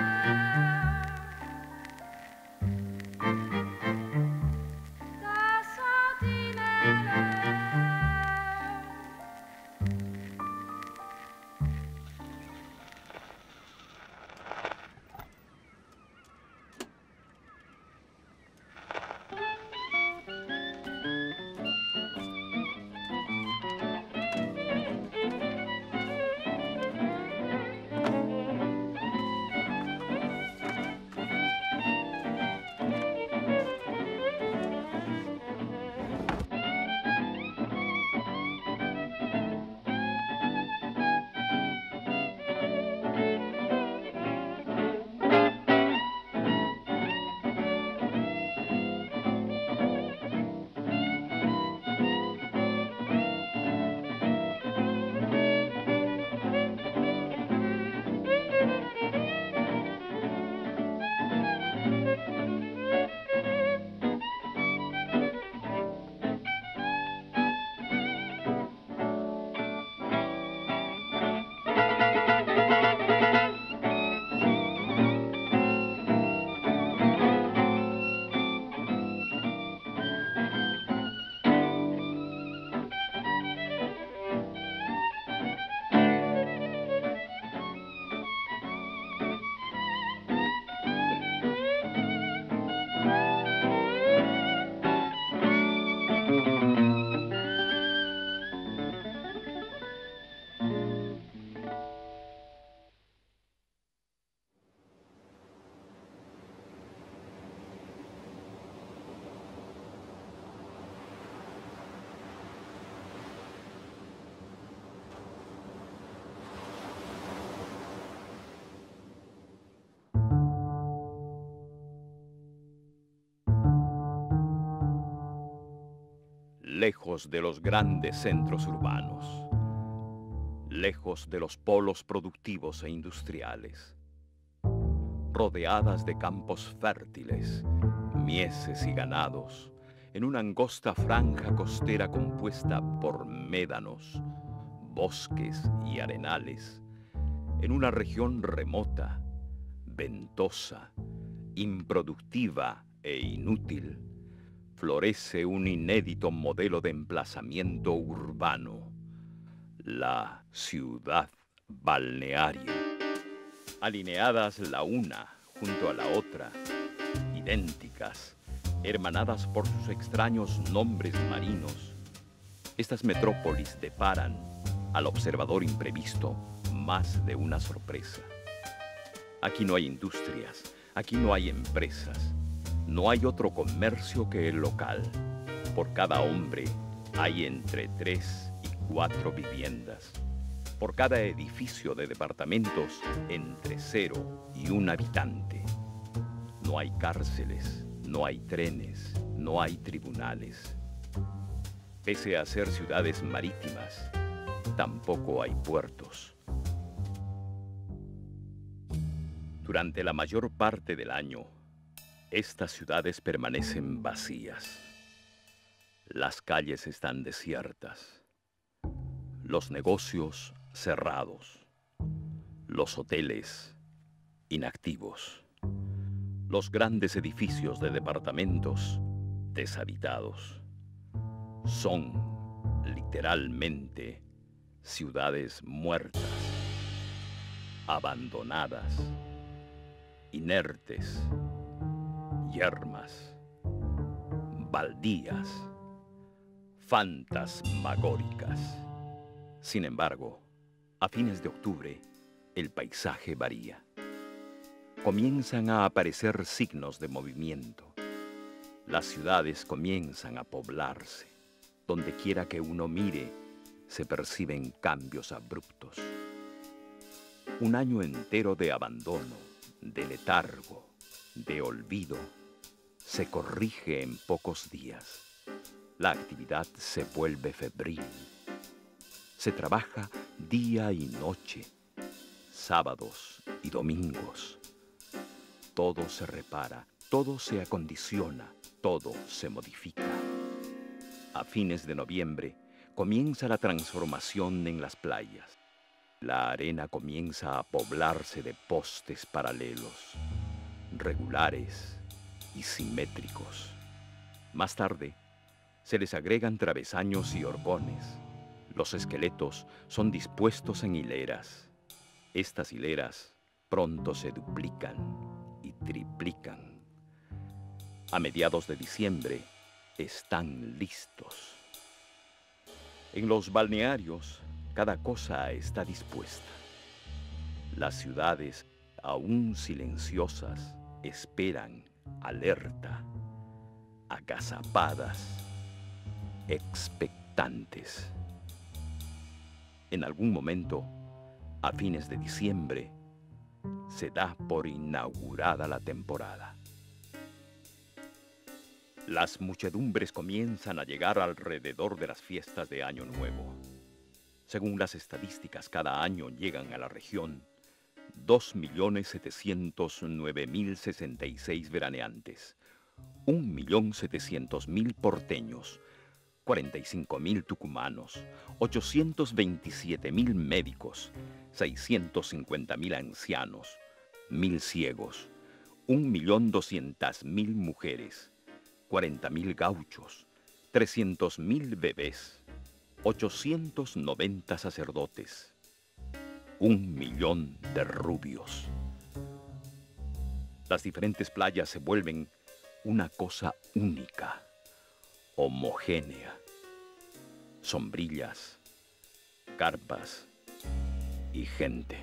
Ta sentinelle. lejos de los grandes centros urbanos, lejos de los polos productivos e industriales, rodeadas de campos fértiles, mieses y ganados, en una angosta franja costera compuesta por médanos, bosques y arenales, en una región remota, ventosa, improductiva e inútil, florece un inédito modelo de emplazamiento urbano, la ciudad balnearia. Alineadas la una junto a la otra, idénticas, hermanadas por sus extraños nombres marinos, estas metrópolis deparan al observador imprevisto más de una sorpresa. Aquí no hay industrias, aquí no hay empresas, no hay otro comercio que el local. Por cada hombre hay entre tres y cuatro viviendas. Por cada edificio de departamentos, entre cero y un habitante. No hay cárceles, no hay trenes, no hay tribunales. Pese a ser ciudades marítimas, tampoco hay puertos. Durante la mayor parte del año, estas ciudades permanecen vacías. Las calles están desiertas. Los negocios cerrados. Los hoteles inactivos. Los grandes edificios de departamentos deshabitados. Son, literalmente, ciudades muertas, abandonadas, inertes, yermas, baldías, fantasmagóricas. Sin embargo, a fines de octubre, el paisaje varía. Comienzan a aparecer signos de movimiento. Las ciudades comienzan a poblarse. Donde quiera que uno mire, se perciben cambios abruptos. Un año entero de abandono, de letargo, de olvido, se corrige en pocos días. La actividad se vuelve febril. Se trabaja día y noche, sábados y domingos. Todo se repara, todo se acondiciona, todo se modifica. A fines de noviembre comienza la transformación en las playas. La arena comienza a poblarse de postes paralelos, regulares y simétricos. Más tarde, se les agregan travesaños y horcones. Los esqueletos son dispuestos en hileras. Estas hileras pronto se duplican y triplican. A mediados de diciembre están listos. En los balnearios, cada cosa está dispuesta. Las ciudades, aún silenciosas, esperan, alerta, agazapadas, expectantes. En algún momento, a fines de diciembre, se da por inaugurada la temporada. Las muchedumbres comienzan a llegar alrededor de las fiestas de Año Nuevo. Según las estadísticas, cada año llegan a la región dos millones setecientos nueve mil sesenta y seis veraneantes, un millón setecientos mil porteños, cuarenta y cinco mil tucumanos, ochocientos veintisiete mil médicos, seiscientos cincuenta mil ancianos, mil ciegos, un millón doscientas mil mujeres, cuarenta mil gauchos, trescientos mil bebés, ochocientos noventa sacerdotes, un millón de rubios. Las diferentes playas se vuelven una cosa única, homogénea. Sombrillas, carpas y gente.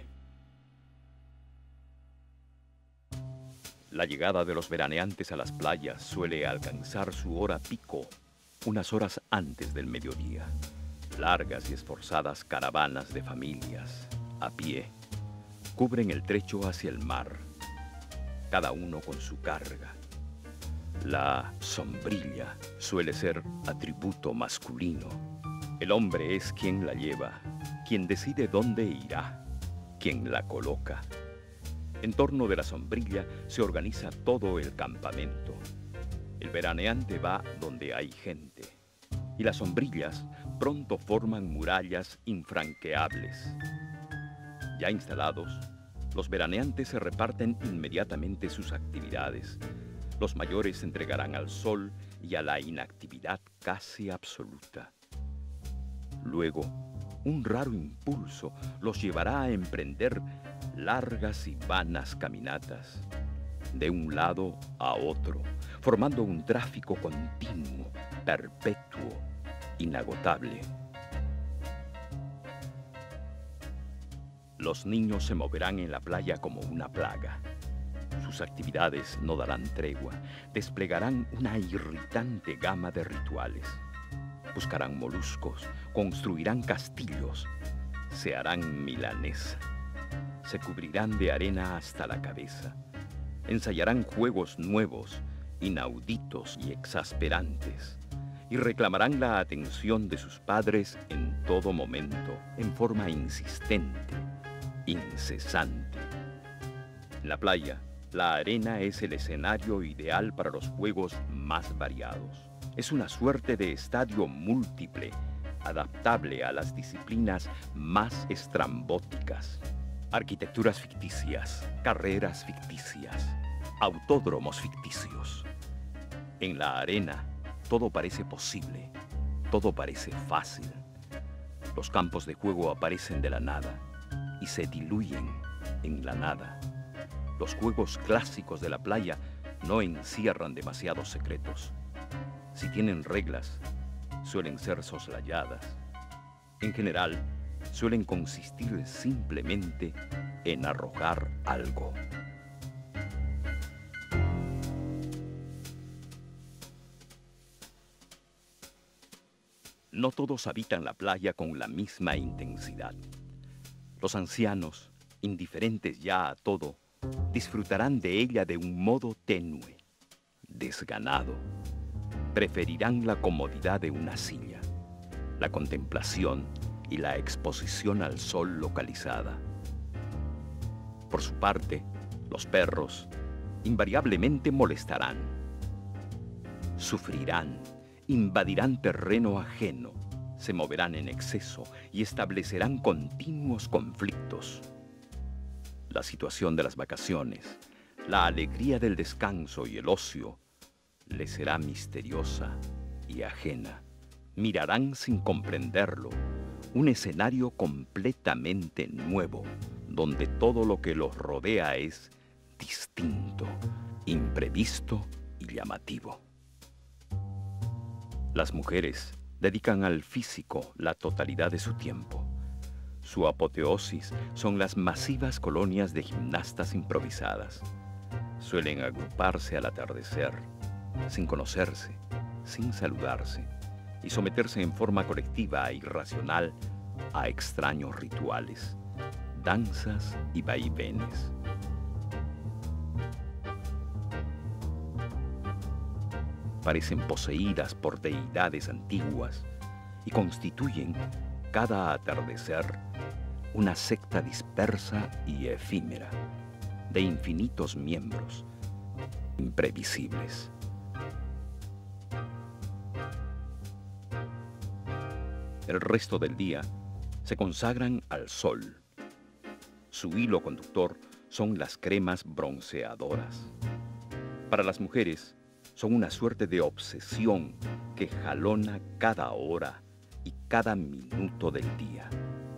La llegada de los veraneantes a las playas suele alcanzar su hora pico unas horas antes del mediodía. Largas y esforzadas caravanas de familias, a pie, cubren el trecho hacia el mar, cada uno con su carga. La sombrilla suele ser atributo masculino. El hombre es quien la lleva, quien decide dónde irá, quien la coloca. En torno de la sombrilla se organiza todo el campamento. El veraneante va donde hay gente, y las sombrillas pronto forman murallas infranqueables. Ya instalados, los veraneantes se reparten inmediatamente sus actividades. Los mayores se entregarán al sol y a la inactividad casi absoluta. Luego, un raro impulso los llevará a emprender largas y vanas caminatas, de un lado a otro, formando un tráfico continuo, perpetuo, inagotable. Los niños se moverán en la playa como una plaga. Sus actividades no darán tregua, desplegarán una irritante gama de rituales. Buscarán moluscos, construirán castillos, se harán milanesa, se cubrirán de arena hasta la cabeza, ensayarán juegos nuevos, inauditos y exasperantes, y reclamarán la atención de sus padres en todo momento, en forma insistente, incesante. En la playa, la arena es el escenario ideal para los juegos más variados. Es una suerte de estadio múltiple, adaptable a las disciplinas más estrambóticas. Arquitecturas ficticias, carreras ficticias, autódromos ficticios. En la arena, todo parece posible, todo parece fácil. Los campos de juego aparecen de la nada y se diluyen en la nada. Los juegos clásicos de la playa no encierran demasiados secretos. Si tienen reglas, suelen ser soslayadas. En general, suelen consistir simplemente en arrojar algo. No todos habitan la playa con la misma intensidad. Los ancianos, indiferentes ya a todo, disfrutarán de ella de un modo tenue, desganado. Preferirán la comodidad de una silla, la contemplación y la exposición al sol localizada. Por su parte, los perros invariablemente molestarán, sufrirán, invadirán terreno ajeno, se moverán en exceso y establecerán continuos conflictos. La situación de las vacaciones, la alegría del descanso y el ocio les será misteriosa y ajena. Mirarán sin comprenderlo un escenario completamente nuevo, donde todo lo que los rodea es distinto, imprevisto y llamativo. Las mujeres dedican al físico la totalidad de su tiempo. Su apoteosis son las masivas colonias de gimnastas improvisadas. Suelen agruparse al atardecer, sin conocerse, sin saludarse, y someterse en forma colectiva e irracional a extraños rituales, danzas y vaivenes. Parecen poseídas por deidades antiguas y constituyen, cada atardecer, una secta dispersa y efímera, de infinitos miembros, imprevisibles. El resto del día se consagran al sol. Su hilo conductor son las cremas bronceadoras. Para las mujeres, son una suerte de obsesión que jalona cada hora y cada minuto del día.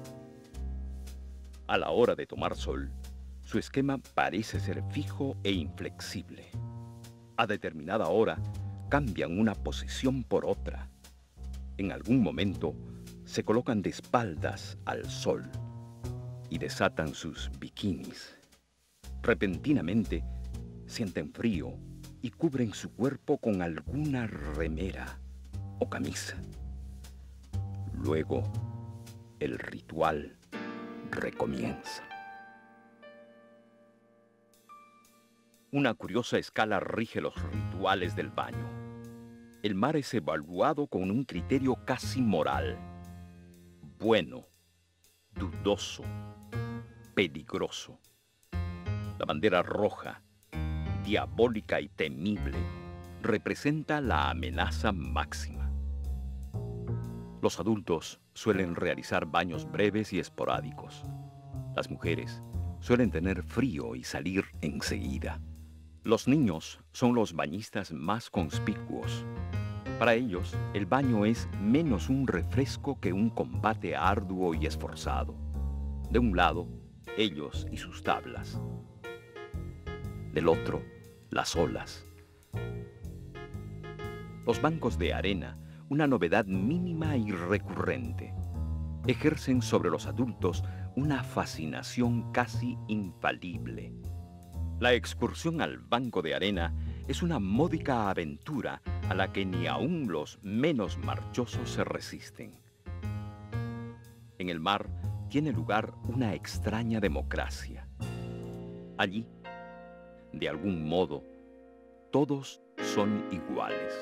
A la hora de tomar sol, su esquema parece ser fijo e inflexible. A determinada hora, cambian una posición por otra. En algún momento, se colocan de espaldas al sol y desatan sus bikinis. Repentinamente, sienten frío y cubren su cuerpo con alguna remera o camisa. Luego, el ritual recomienza. Una curiosa escala rige los rituales del baño. El mar es evaluado con un criterio casi moral. Bueno, dudoso, peligroso. La bandera roja, diabólica y temible, representa la amenaza máxima. Los adultos suelen realizar baños breves y esporádicos. Las mujeres suelen tener frío y salir enseguida. Los niños son los bañistas más conspicuos. Para ellos, el baño es menos un refresco que un combate arduo y esforzado. De un lado, ellos y sus tablas. Del otro, las olas. Los bancos de arena, una novedad mínima y recurrente, ejercen sobre los adultos una fascinación casi infalible. La excursión al banco de arena es una módica aventura a la que ni aun los menos marchosos se resisten. En el mar tiene lugar una extraña democracia. Allí, de algún modo, todos son iguales.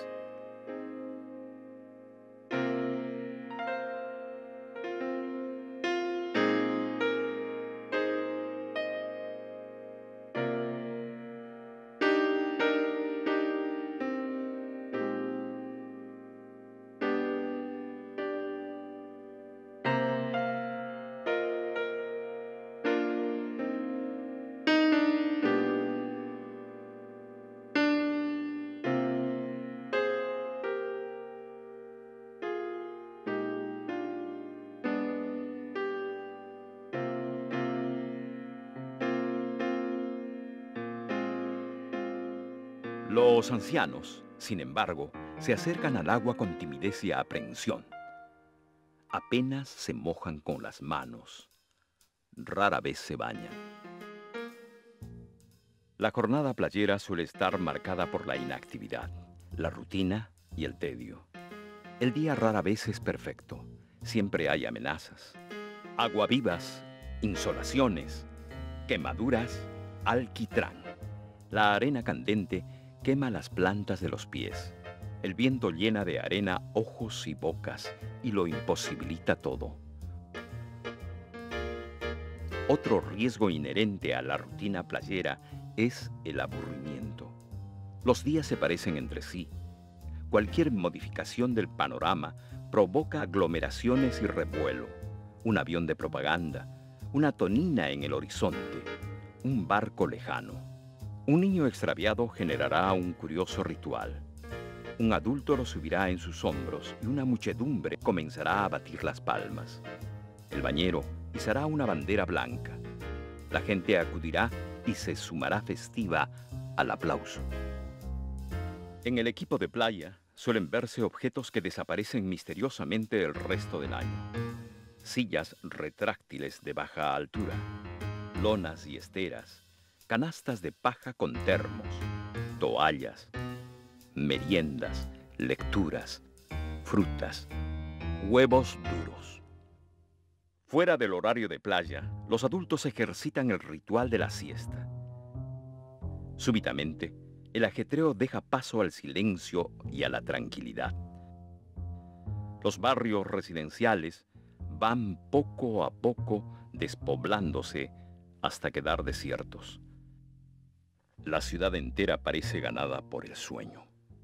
Los ancianos, sin embargo, se acercan al agua con timidez y aprensión. Apenas se mojan con las manos. Rara vez se bañan. La jornada playera suele estar marcada por la inactividad, la rutina y el tedio. El día rara vez es perfecto. Siempre hay amenazas. Aguavivas, insolaciones, quemaduras, alquitrán. La arena candente quema las plantas de los pies. El viento llena de arena ojos y bocas y lo imposibilita todo. Otro riesgo inherente a la rutina playera es el aburrimiento. Los días se parecen entre sí. Cualquier modificación del panorama provoca aglomeraciones y revuelo. Un avión de propaganda, una tonina en el horizonte, un barco lejano. Un niño extraviado generará un curioso ritual. Un adulto lo subirá en sus hombros y una muchedumbre comenzará a batir las palmas. El bañero izará una bandera blanca. La gente acudirá y se sumará festiva al aplauso. En el equipo de playa suelen verse objetos que desaparecen misteriosamente el resto del año. Sillas retráctiles de baja altura, lonas y esteras, canastas de paja con termos, toallas, meriendas, lecturas, frutas, huevos duros. Fuera del horario de playa, los adultos ejercitan el ritual de la siesta. Súbitamente, el ajetreo deja paso al silencio y a la tranquilidad. Los barrios residenciales van poco a poco despoblándose hasta quedar desiertos. La ciudad entera parece ganada por el sueño.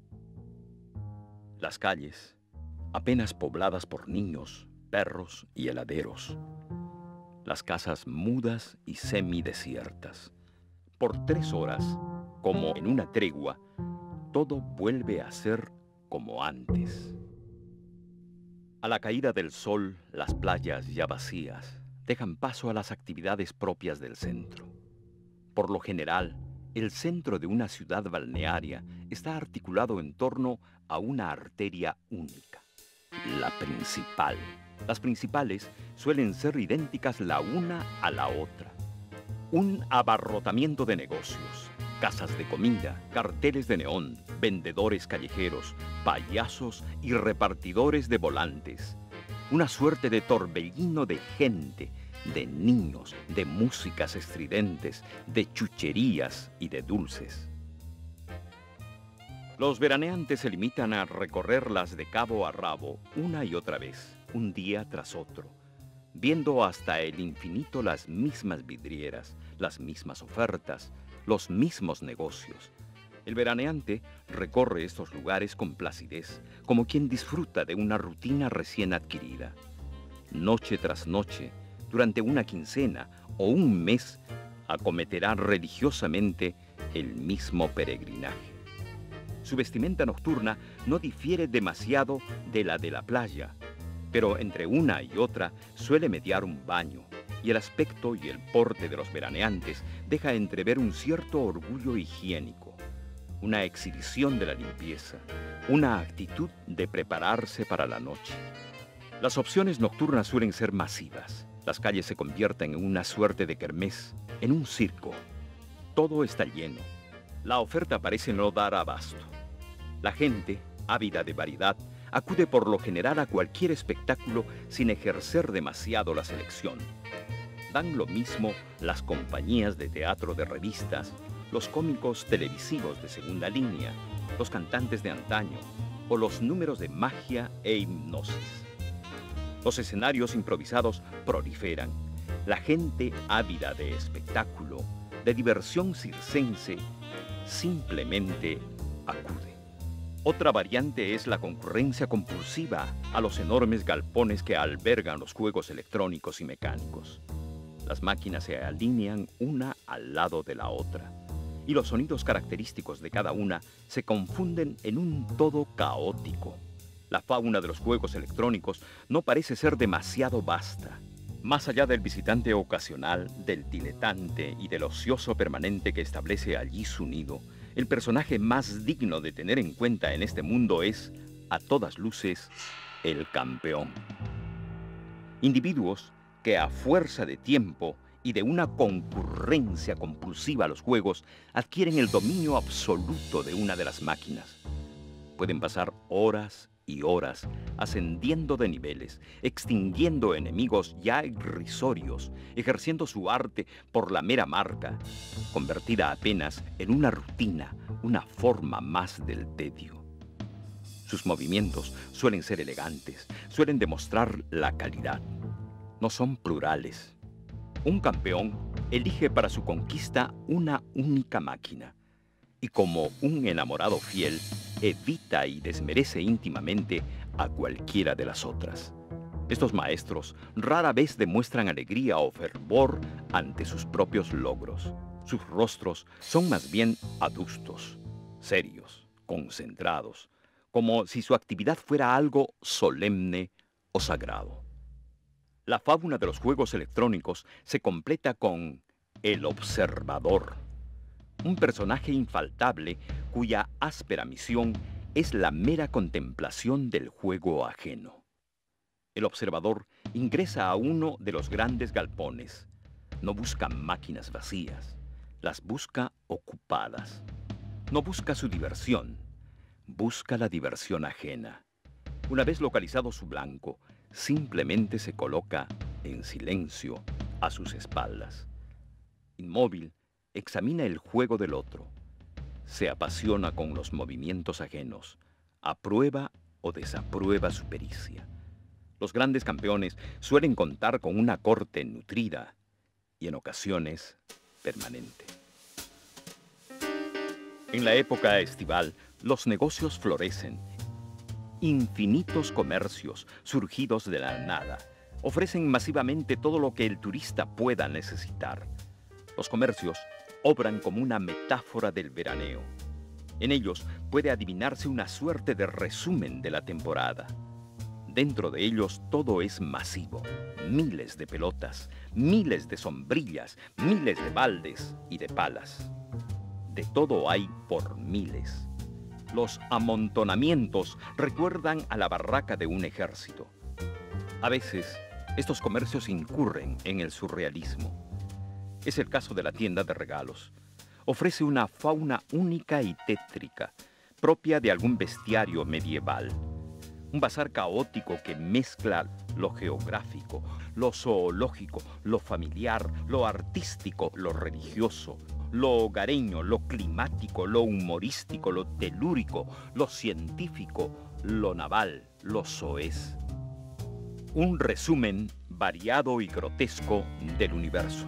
Las calles, apenas pobladas por niños, perros y heladeros. Las casas mudas y semidesiertas. Por tres horas, como en una tregua, todo vuelve a ser como antes. A la caída del sol, las playas ya vacías dejan paso a las actividades propias del centro. Por lo general, el centro de una ciudad balnearia está articulado en torno a una arteria única, la principal. Las principales suelen ser idénticas la una a la otra. Un abarrotamiento de negocios, casas de comida, carteles de neón, vendedores callejeros, payasos y repartidores de volantes. Una suerte de torbellino de gente de niños, de músicas estridentes, de chucherías y de dulces. Los veraneantes se limitan a recorrerlas de cabo a rabo una y otra vez, un día tras otro, viendo hasta el infinito las mismas vidrieras, las mismas ofertas, los mismos negocios. El veraneante recorre estos lugares con placidez, como quien disfruta de una rutina recién adquirida. Noche tras noche, durante una quincena o un mes, acometerá religiosamente el mismo peregrinaje. Su vestimenta nocturna no difiere demasiado de la de la playa, pero entre una y otra suele mediar un baño, y el aspecto y el porte de los veraneantes deja entrever un cierto orgullo higiénico, una exhibición de la limpieza, una actitud de prepararse para la noche. Las opciones nocturnas suelen ser masivas. Las calles se convierten en una suerte de kermés, en un circo. Todo está lleno. La oferta parece no dar abasto. La gente, ávida de variedad, acude por lo general a cualquier espectáculo sin ejercer demasiado la selección. Dan lo mismo las compañías de teatro de revistas, los cómicos televisivos de segunda línea, los cantantes de antaño o los números de magia e hipnosis. Los escenarios improvisados proliferan. La gente ávida de espectáculo, de diversión circense, simplemente acude. Otra variante es la concurrencia compulsiva a los enormes galpones que albergan los juegos electrónicos y mecánicos. Las máquinas se alinean una al lado de la otra, y los sonidos característicos de cada una se confunden en un todo caótico. La fauna de los juegos electrónicos no parece ser demasiado vasta. Más allá del visitante ocasional, del diletante y del ocioso permanente que establece allí su nido, el personaje más digno de tener en cuenta en este mundo es, a todas luces, el campeón. Individuos que a fuerza de tiempo y de una concurrencia compulsiva a los juegos adquieren el dominio absoluto de una de las máquinas. Pueden pasar horas y horas ascendiendo de niveles, extinguiendo enemigos ya irrisorios, ejerciendo su arte por la mera marca, convertida apenas en una rutina, una forma más del tedio. Sus movimientos suelen ser elegantes, suelen demostrar la calidad. No son plurales. Un campeón elige para su conquista una única máquina, y como un enamorado fiel, evita y desmerece íntimamente a cualquiera de las otras. Estos maestros rara vez demuestran alegría o fervor ante sus propios logros. Sus rostros son más bien adustos, serios, concentrados, como si su actividad fuera algo solemne o sagrado. La fábula de los juegos electrónicos se completa con el observador, un personaje infaltable cuya áspera misión es la mera contemplación del juego ajeno. El observador ingresa a uno de los grandes galpones. No busca máquinas vacías, las busca ocupadas. No busca su diversión, busca la diversión ajena. Una vez localizado su blanco, simplemente se coloca en silencio a sus espaldas. Inmóvil, examina el juego del otro. Se apasiona con los movimientos ajenos. Aprueba o desaprueba su pericia. Los grandes campeones suelen contar con una corte nutrida y en ocasiones permanente. En la época estival, los negocios florecen. Infinitos comercios surgidos de la nada ofrecen masivamente todo lo que el turista pueda necesitar. Los comercios obran como una metáfora del veraneo. En ellos puede adivinarse una suerte de resumen de la temporada. Dentro de ellos todo es masivo. Miles de pelotas, miles de sombrillas, miles de baldes y de palas. De todo hay por miles. Los amontonamientos recuerdan a la barraca de un ejército. A veces, estos comercios incurren en el surrealismo. Es el caso de la tienda de regalos. Ofrece una fauna única y tétrica, propia de algún bestiario medieval. Un bazar caótico que mezcla lo geográfico, lo zoológico, lo familiar, lo artístico, lo religioso, lo hogareño, lo climático, lo humorístico, lo telúrico, lo científico, lo naval, lo soez. Un resumen variado y grotesco del universo.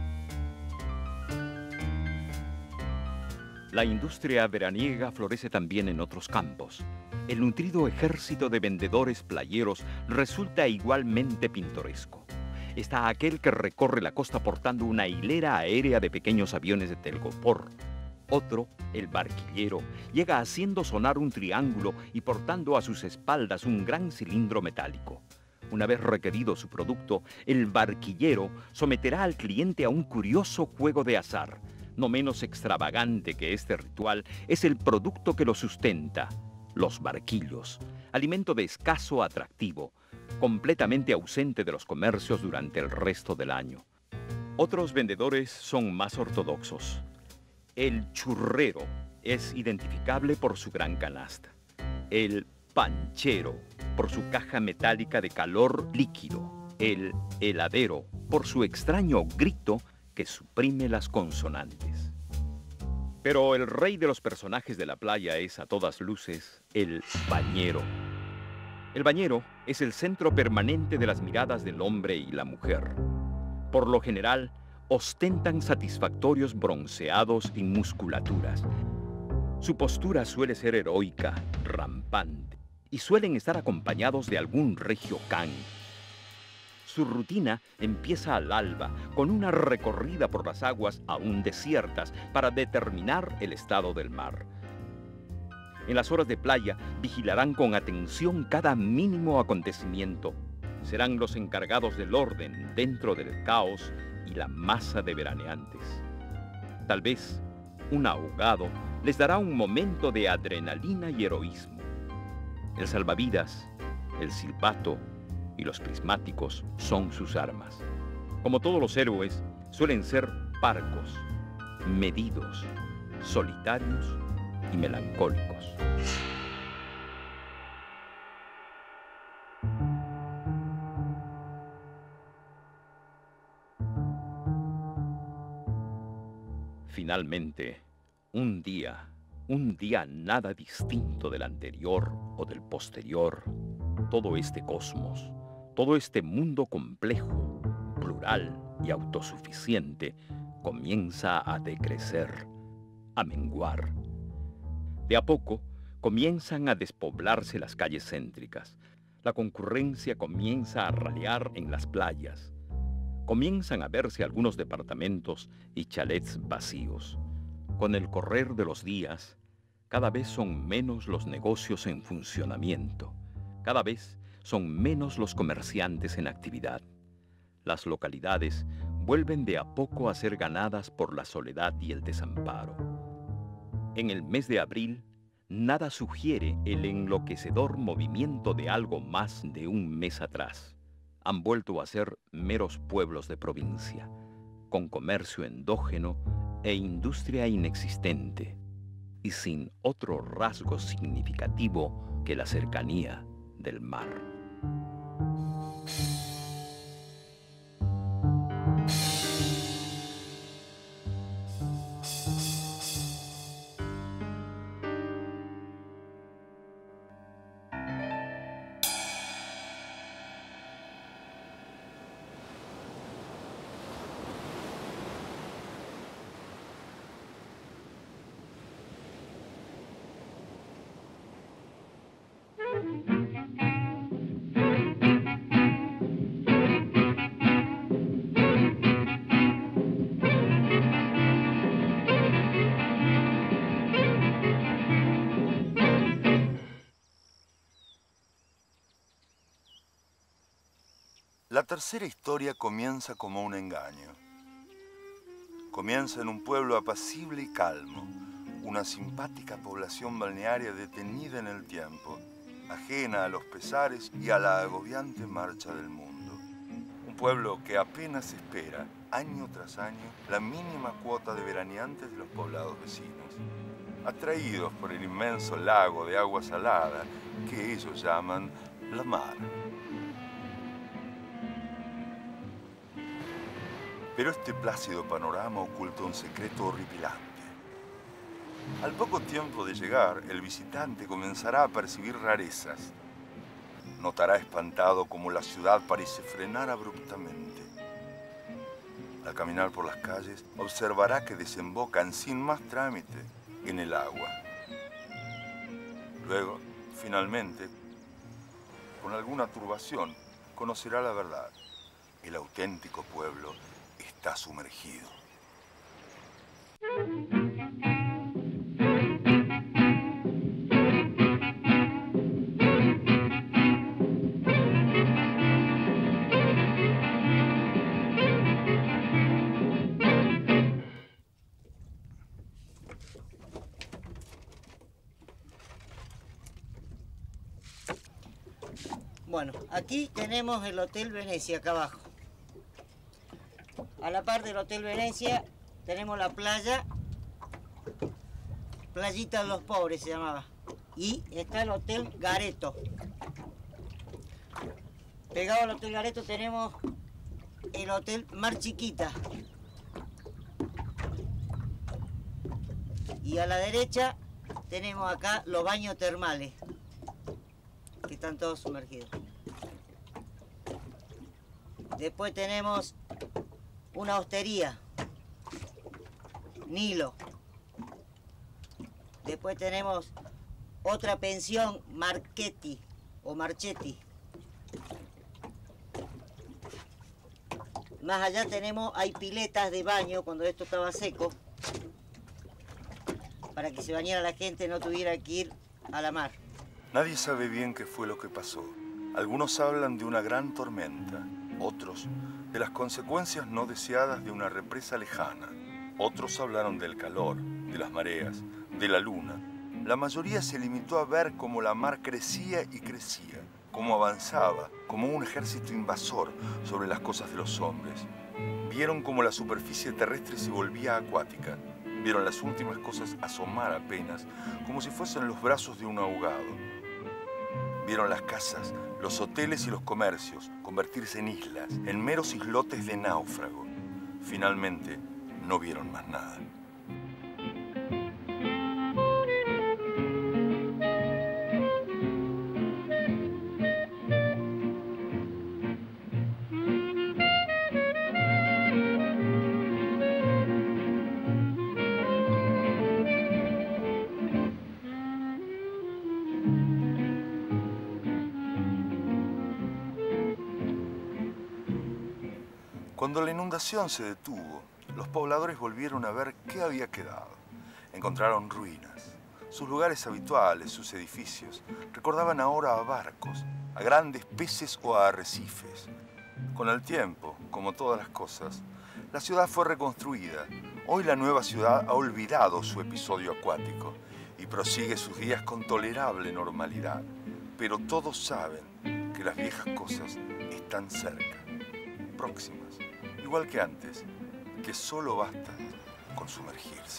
La industria veraniega florece también en otros campos. El nutrido ejército de vendedores playeros resulta igualmente pintoresco. Está aquel que recorre la costa portando una hilera aérea de pequeños aviones de telgopor. Otro, el barquillero, llega haciendo sonar un triángulo y portando a sus espaldas un gran cilindro metálico. Una vez requerido su producto, el barquillero someterá al cliente a un curioso juego de azar. No menos extravagante que este ritual es el producto que lo sustenta: los barquillos, alimento de escaso atractivo, completamente ausente de los comercios durante el resto del año. Otros vendedores son más ortodoxos. El churrero es identificable por su gran canasta. El panchero por su caja metálica de calor líquido. El heladero por su extraño grito que suprime las consonantes. Pero el rey de los personajes de la playa es, a todas luces, el bañero. El bañero es el centro permanente de las miradas del hombre y la mujer. Por lo general, ostentan satisfactorios bronceados y musculaturas. Su postura suele ser heroica, rampante, y suelen estar acompañados de algún regio can. Su rutina empieza al alba, con una recorrida por las aguas aún desiertas para determinar el estado del mar. En las horas de playa vigilarán con atención cada mínimo acontecimiento. Serán los encargados del orden dentro del caos y la masa de veraneantes. Tal vez un ahogado les dará un momento de adrenalina y heroísmo. El salvavidas, el silbato y los prismáticos son sus armas. Como todos los héroes, suelen ser parcos, medidos, solitarios y melancólicos. Finalmente, un día, un día nada distinto del anterior o del posterior, todo este cosmos, todo este mundo complejo, plural y autosuficiente, comienza a decrecer, a menguar. De a poco comienzan a despoblarse las calles céntricas. La concurrencia comienza a ralear en las playas. Comienzan a verse algunos departamentos y chalets vacíos. Con el correr de los días, cada vez son menos los negocios en funcionamiento. Cada vez son menos los comerciantes en actividad. Las localidades vuelven de a poco a ser ganadas por la soledad y el desamparo. En el mes de abril, nada sugiere el enloquecedor movimiento de algo más de un mes atrás. Han vuelto a ser meros pueblos de provincia, con comercio endógeno e industria inexistente, y sin otro rasgo significativo que la cercanía del mar. La tercera historia comienza como un engaño. Comienza en un pueblo apacible y calmo, una simpática población balnearia detenida en el tiempo, ajena a los pesares y a la agobiante marcha del mundo. Un pueblo que apenas espera, año tras año, la mínima cuota de veraneantes de los poblados vecinos. atraídos por el inmenso lago de agua salada que ellos llaman la mar. Pero este plácido panorama oculta un secreto horripilante. Al poco tiempo de llegar, el visitante comenzará a percibir rarezas. Notará espantado cómo la ciudad parece frenar abruptamente. Al caminar por las calles, observará que desembocan sin más trámite en el agua. Luego, finalmente, con alguna turbación, conocerá la verdad. El auténtico pueblo está sumergido. Bueno, aquí tenemos el Hotel Venecia, acá abajo. A la par del Hotel Venecia tenemos la playa, Playita de los Pobres se llamaba. Y está el Hotel Gareto. Pegado al Hotel Gareto tenemos el Hotel Mar Chiquita. Y a la derecha tenemos acá los baños termales, que están todos sumergidos. Después tenemos una hostería, Nilo. Después tenemos otra pensión, Marchetti o Marchetti. Más allá tenemos, hay piletas de baño cuando esto estaba seco, para que se bañara la gente, no tuviera que ir a la mar. Nadie sabe bien qué fue lo que pasó. Algunos hablan de una gran tormenta, otros de las consecuencias no deseadas de una represa lejana. Otros hablaron del calor, de las mareas, de la luna. La mayoría se limitó a ver cómo la mar crecía y crecía, cómo avanzaba, como un ejército invasor sobre las cosas de los hombres. Vieron cómo la superficie terrestre se volvía acuática. Vieron las últimas cosas asomar apenas, como si fuesen los brazos de un ahogado. Vieron las casas, los hoteles y los comercios convertirse en islas, en meros islotes de náufrago. Finalmente, no vieron más nada. Cuando la inundación se detuvo, los pobladores volvieron a ver qué había quedado. Encontraron ruinas. Sus lugares habituales, sus edificios, recordaban ahora a barcos, a grandes peces o a arrecifes. Con el tiempo, como todas las cosas, la ciudad fue reconstruida. Hoy la nueva ciudad ha olvidado su episodio acuático y prosigue sus días con tolerable normalidad. Pero todos saben que las viejas cosas están cerca, próximas. Igual que antes, que solo basta con sumergirse.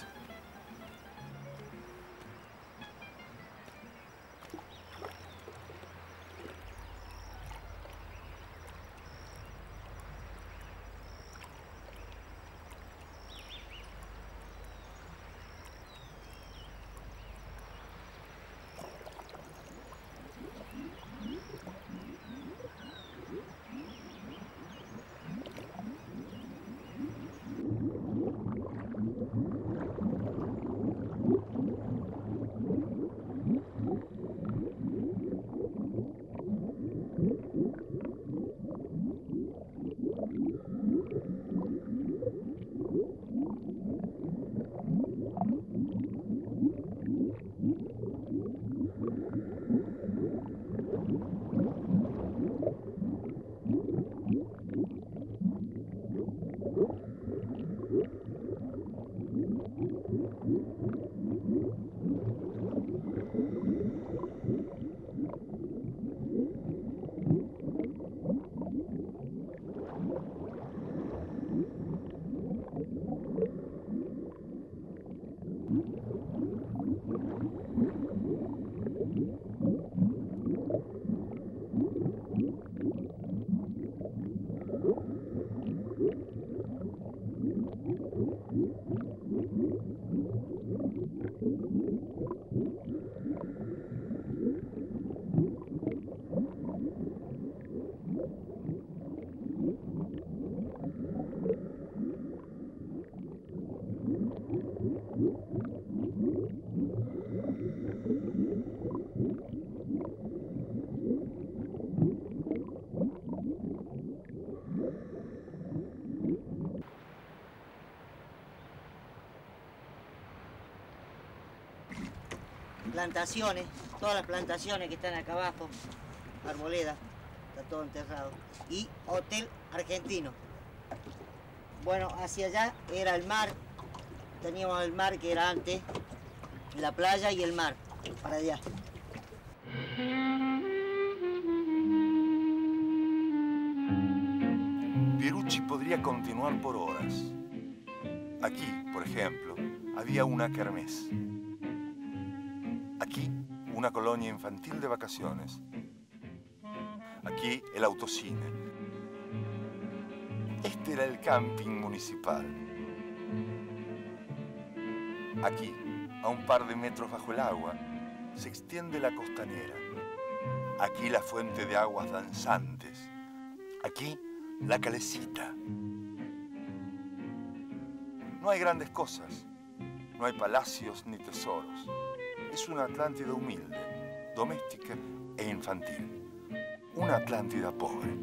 plantaciones, todas las plantaciones que están acá abajo, arboleda, está todo enterrado, y Hotel Argentino. Bueno, hacia allá era el mar, teníamos el mar que era antes, la playa y el mar, para allá. Pierucci podría continuar por horas. Aquí, por ejemplo, había una kermés. Aquí, una colonia infantil de vacaciones. Aquí, el autocine. Este era el camping municipal. Aquí, a un par de metros bajo el agua, se extiende la costanera. Aquí la fuente de aguas danzantes. Aquí, la calecita. No hay grandes cosas, no hay palacios ni tesoros. Es una Atlántida humilde, doméstica e infantil. Una Atlántida pobre.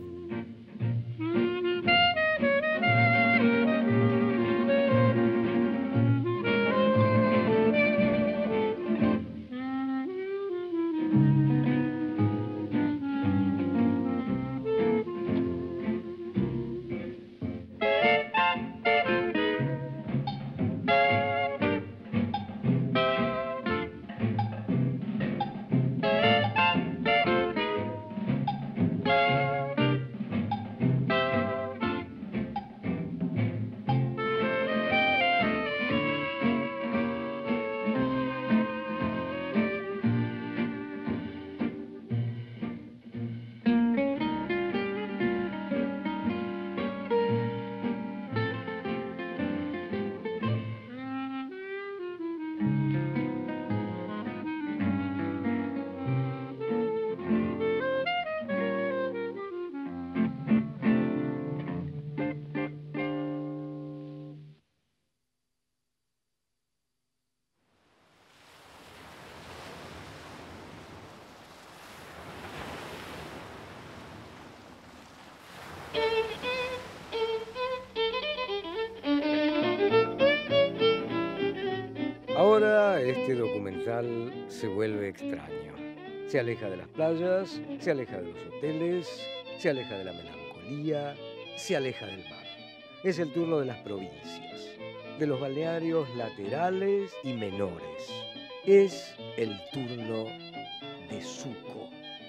Ahora este documental se vuelve extraño. Se aleja de las playas, se aleja de los hoteles, se aleja de la melancolía, se aleja del mar. Es el turno de las provincias, de los balnearios laterales y menores. Es el turno de Suco.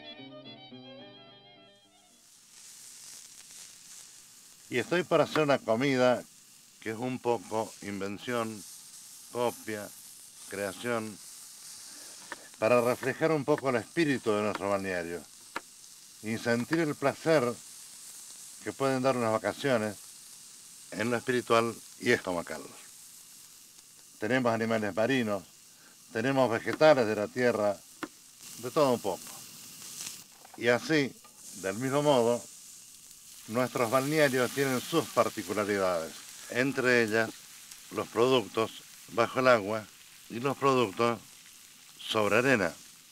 Y estoy para hacer una comida que es un poco invención, copia, creación, para reflejar un poco el espíritu de nuestro balneario y sentir el placer que pueden dar unas vacaciones en lo espiritual y estomacal. Tenemos animales marinos, tenemos vegetales de la tierra, de todo un poco. Y así, del mismo modo, nuestros balnearios tienen sus particularidades, entre ellas los productos bajo el agua y los productos sobre arena.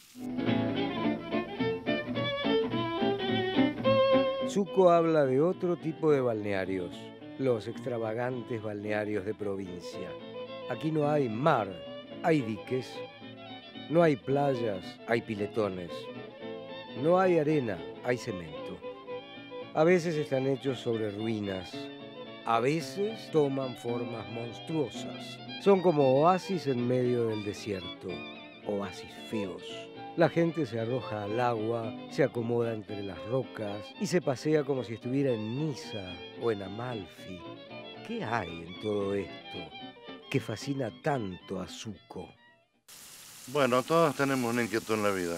Suco habla de otro tipo de balnearios, los extravagantes balnearios de provincia. Aquí no hay mar, hay diques. No hay playas, hay piletones. No hay arena, hay cemento. A veces están hechos sobre ruinas. A veces toman formas monstruosas. Son como oasis en medio del desierto, oasis feos. La gente se arroja al agua, se acomoda entre las rocas y se pasea como si estuviera en Niza o en Amalfi. ¿Qué hay en todo esto que fascina tanto a Suco? Bueno, todos tenemos una inquietud en la vida.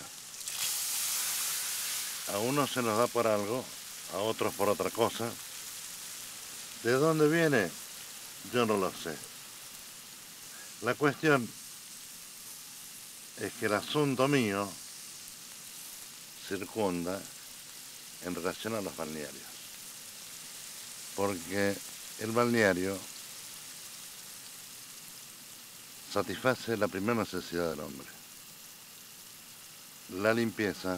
A unos se nos da por algo, a otros por otra cosa. ¿De dónde viene? Yo no lo sé. La cuestión es que el asunto mío circunda en relación a los balnearios. Porque el balneario satisface la primera necesidad del hombre. La limpieza,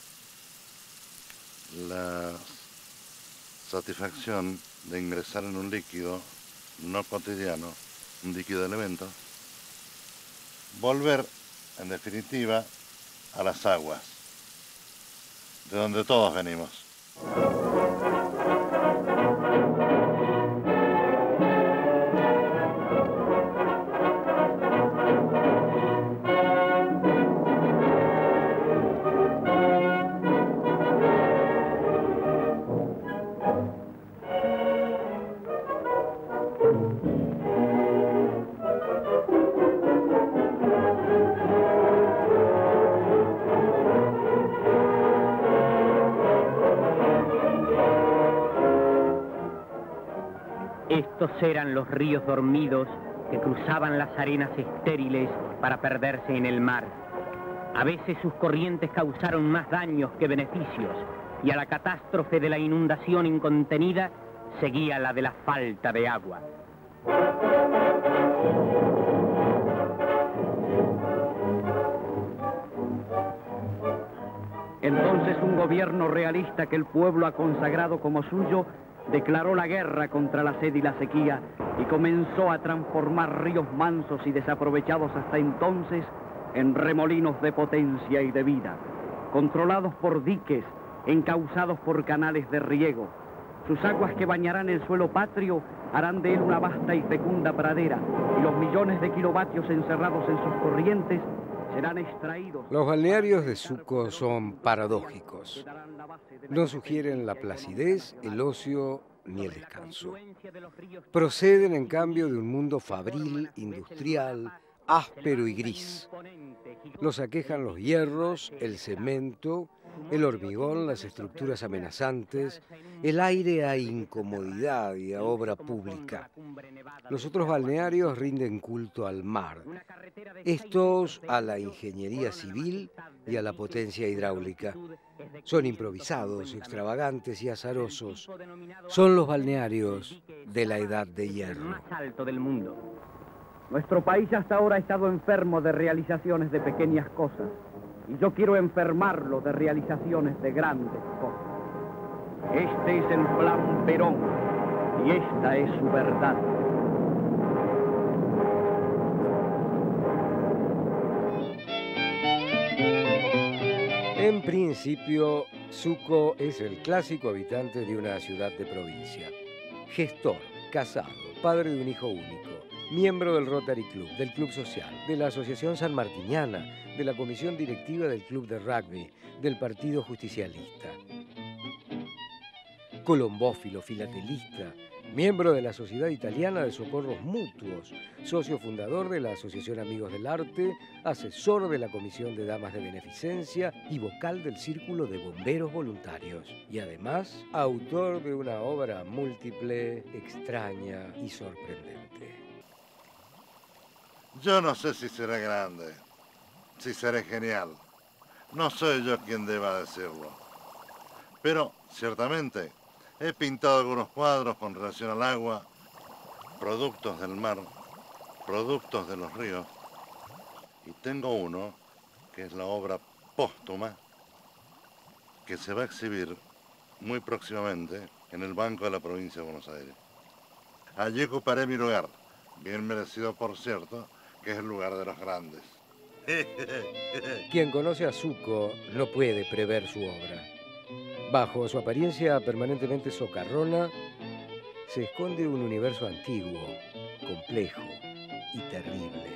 la satisfacción de ingresar en un líquido no cotidiano, un líquido de elementos, volver en definitiva, a las aguas, de donde todos venimos. Estos eran los ríos dormidos que cruzaban las arenas estériles para perderse en el mar. A veces sus corrientes causaron más daños que beneficios, y a la catástrofe de la inundación incontenida seguía la de la falta de agua. Entonces un gobierno realista que el pueblo ha consagrado como suyo declaró la guerra contra la sed y la sequía y comenzó a transformar ríos mansos y desaprovechados hasta entonces en remolinos de potencia y de vida, controlados por diques, encauzados por canales de riego. Sus aguas que bañarán el suelo patrio harán de él una vasta y fecunda pradera, y los millones de kilovatios encerrados en sus corrientes serán extraídos. Los balnearios de Suco son paradójicos. No sugieren la placidez, el ocio ni el descanso. Proceden, en cambio, de un mundo fabril, industrial, áspero y gris. Los aquejan los hierros, el cemento, el hormigón, las estructuras amenazantes, el aire a incomodidad y a obra pública. Los otros balnearios rinden culto al mar, estos a la ingeniería civil y a la potencia hidráulica. Son improvisados, extravagantes y azarosos. Son los balnearios de la Edad de Hierro. Más alto del mundo. Nuestro país hasta ahora ha estado enfermo de realizaciones de pequeñas cosas, y yo quiero enfermarlo de realizaciones de grandes cosas. Este es el plan Perón, y esta es su verdad. En principio, Suco es el clásico habitante de una ciudad de provincia. Gestor, casado, padre de un hijo único, miembro del Rotary Club, del Club Social, de la Asociación Sanmartiniana, de la Comisión Directiva del Club de Rugby, del Partido Justicialista. Colombófilo, filatelista, miembro de la Sociedad Italiana de Socorros Mutuos, socio fundador de la Asociación Amigos del Arte, asesor de la Comisión de Damas de Beneficencia y vocal del Círculo de Bomberos Voluntarios. Y además, autor de una obra múltiple, extraña y sorprendente. Yo no sé si seré grande, si seré genial. No soy yo quien deba decirlo. Pero, ciertamente, he pintado algunos cuadros con relación al agua, productos del mar, productos de los ríos, y tengo uno, que es la obra póstuma, que se va a exhibir muy próximamente en el Banco de la Provincia de Buenos Aires. Allí ocuparé mi lugar, bien merecido por cierto, que es el lugar de los grandes. Quien conoce a Suco no puede prever su obra. Bajo su apariencia permanentemente socarrona, se esconde un universo antiguo, complejo y terrible.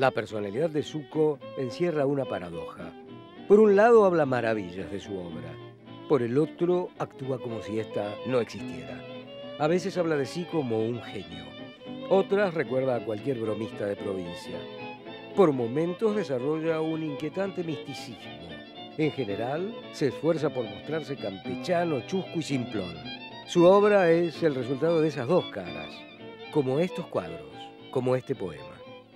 La personalidad de Zucco encierra una paradoja. Por un lado habla maravillas de su obra, por el otro actúa como si ésta no existiera. A veces habla de sí como un genio, otras recuerda a cualquier bromista de provincia. Por momentos desarrolla un inquietante misticismo. En general, se esfuerza por mostrarse campechano, chusco y simplón. Su obra es el resultado de esas dos caras, como estos cuadros, como este poema.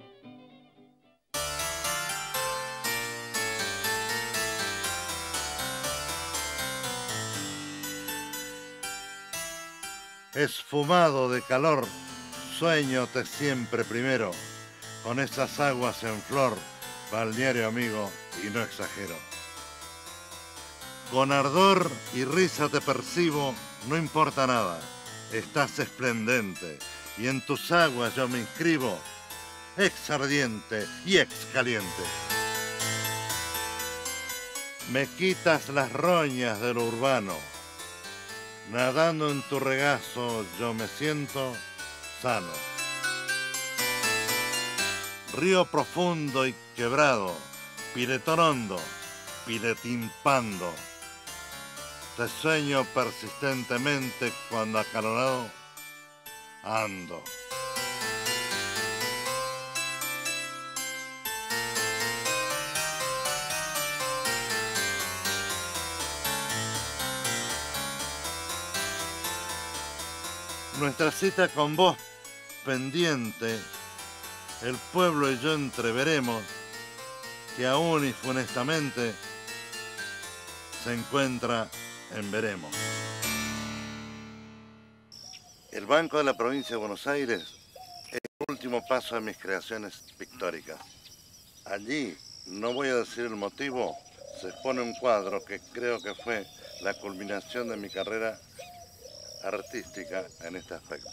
Esfumado de calor, sueñote siempre primero, con esas aguas en flor, balneario amigo, y no exagero. Con ardor y risa te percibo, no importa nada, estás esplendente, y en tus aguas yo me inscribo, ex ardiente y ex caliente. Me quitas las roñas de lo urbano, nadando en tu regazo yo me siento sano. Río profundo y quebrado, piletón hondo, piletimpando. Te sueño persistentemente cuando acalorado ando. Nuestra cita con vos pendiente, el pueblo y yo entreveremos que aún y funestamente se encuentra en veremos. El Banco de la Provincia de Buenos Aires es el último paso de mis creaciones pictóricas. Allí, no voy a decir el motivo, se expone un cuadro que creo que fue la culminación de mi carrera artística en este aspecto.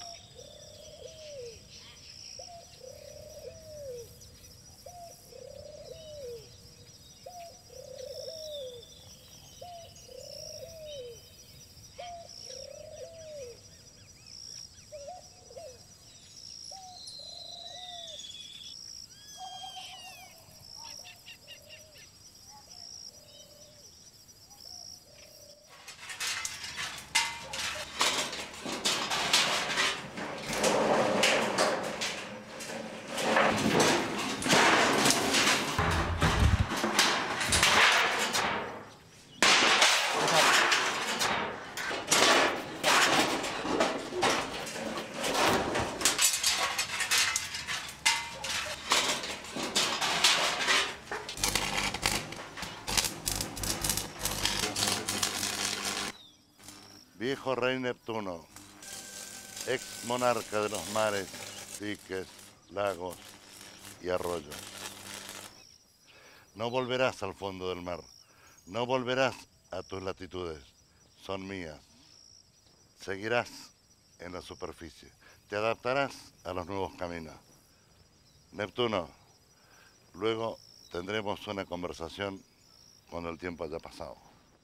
Viejo rey Neptuno, ex monarca de los mares, diques, lagos y arroyos. No volverás al fondo del mar, no volverás a tus latitudes, son mías. Seguirás en la superficie, te adaptarás a los nuevos caminos. Neptuno, luego tendremos una conversación cuando el tiempo haya pasado.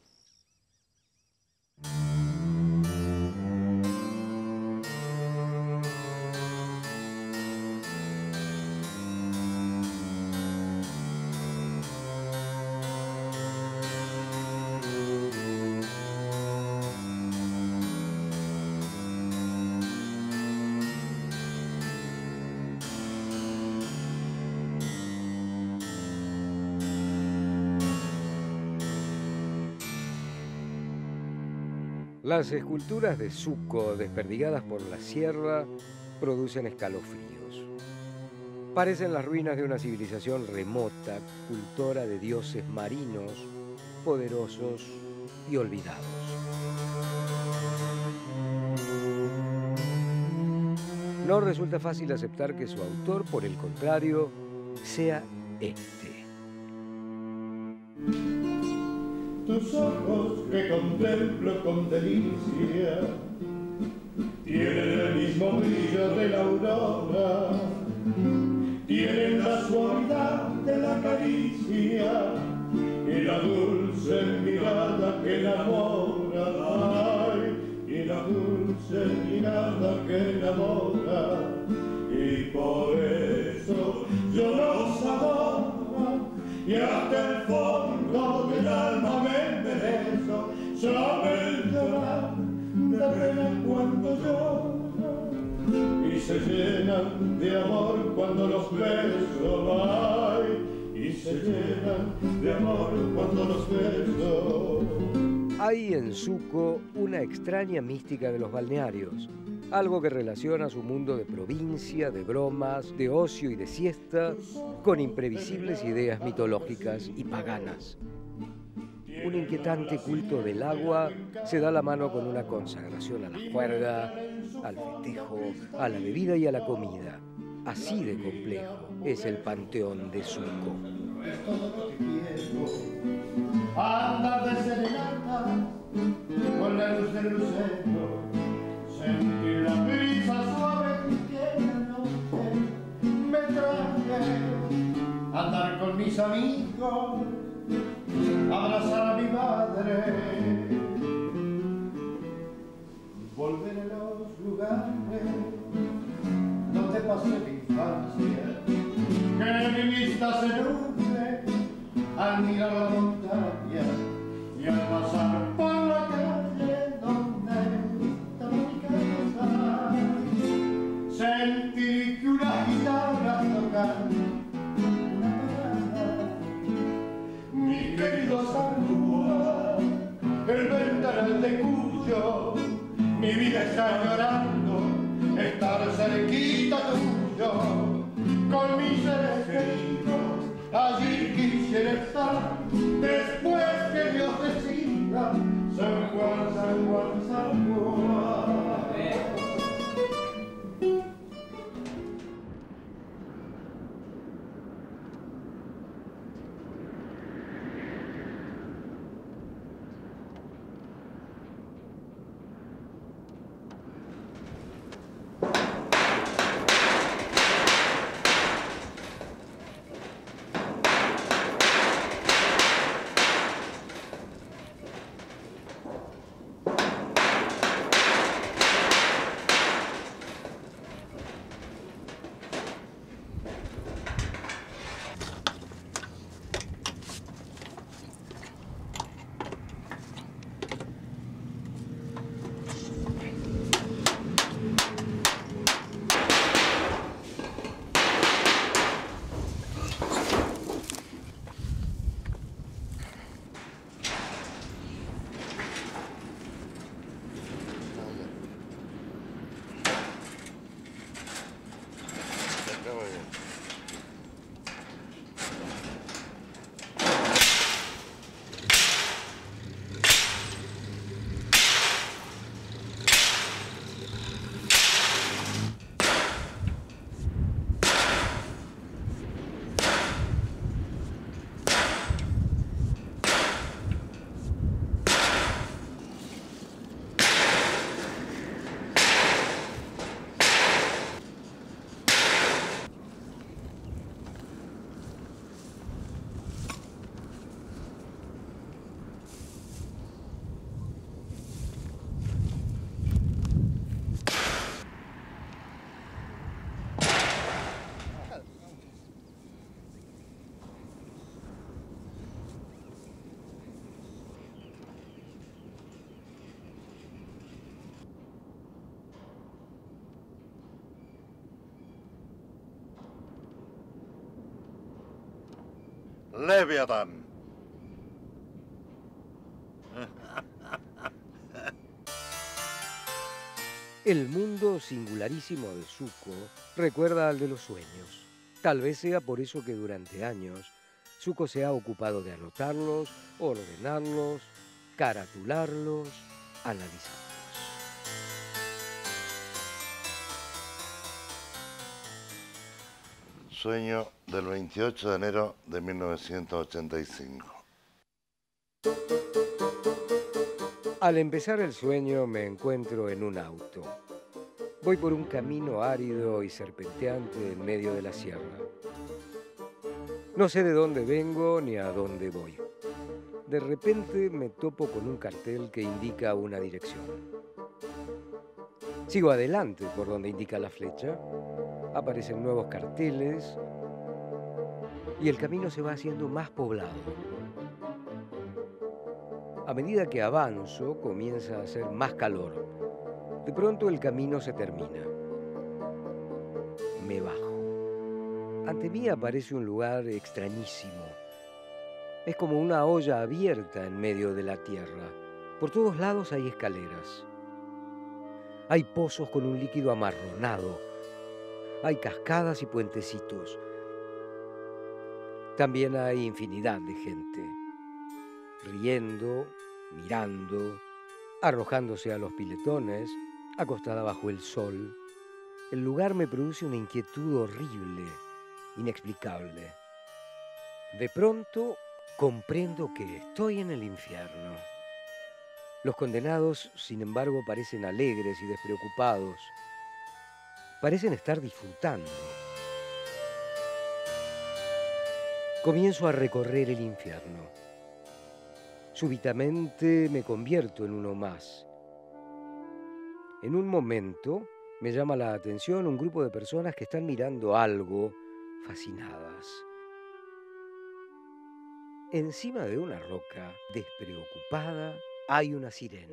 Las esculturas de Zucco desperdigadas por la sierra producen escalofríos. Parecen las ruinas de una civilización remota, cultora de dioses marinos, poderosos y olvidados. No resulta fácil aceptar que su autor, por el contrario, sea este. Tus ojos que contemplo con delicia tienen el mismo brillo de la aurora, tienen la suavidad de la caricia y la dulce mirada que enamora, ay, y la dulce mirada que enamora, y por eso yo no y hasta el fondo del alma me enderezo. Saben llorar de pena cuando lloran y se llenan de amor cuando los beso. Ay, y se llenan de amor cuando los beso. Hay en Zucco una extraña mística de los balnearios, algo que relaciona su mundo de provincia, de bromas, de ocio y de siesta, con imprevisibles ideas mitológicas y paganas. Un inquietante culto del agua se da la mano con una consagración a la juerga, al festejo, a la bebida y a la comida. Así de complejo es el panteón de Zucco. Andar de serenata con la luz del lucero, sentir la brisa suave que la noche me trae, andar con mis amigos, abrazar a mi madre, volver a los lugares donde pasé mi infancia, que mi vista se nuble al mirar la montaña y al pasar por la calle donde estaba mi casa, sentí que una guitarra tocaba una parada. Mi querido Sarrúa, el ventanal de Cuyo, mi vida está llorando, estar cerquita tuyo, con mis seres queridos. Allí quisiera estar, después que Dios decida, San Juan, San Juan, San Juan. Leviatán. El mundo singularísimo de Zucco recuerda al de los sueños. Tal vez sea por eso que durante años Zucco se ha ocupado de anotarlos, ordenarlos, caratularlos, analizarlos. Sueño del veintiocho de enero de mil novecientos ochenta y cinco. Al empezar el sueño me encuentro en un auto. Voy por un camino árido y serpenteante en medio de la sierra. No sé de dónde vengo ni a dónde voy. De repente me topo con un cartel que indica una dirección. Sigo adelante por donde indica la flecha. Aparecen nuevos carteles y el camino se va haciendo más poblado. A medida que avanzo, comienza a hacer más calor. De pronto el camino se termina. Me bajo. Ante mí aparece un lugar extrañísimo. Es como una olla abierta en medio de la tierra. Por todos lados hay escaleras. Hay pozos con un líquido amarronado. Hay cascadas y puentecitos. También hay infinidad de gente, riendo, mirando, arrojándose a los piletones, acostada bajo el sol. El lugar me produce una inquietud horrible, inexplicable. De pronto comprendo que estoy en el infierno. Los condenados, sin embargo, parecen alegres y despreocupados. Parecen estar disfrutando. Comienzo a recorrer el infierno. Súbitamente me convierto en uno más. En un momento me llama la atención un grupo de personas que están mirando algo fascinadas. Encima de una roca, despreocupada, hay una sirena.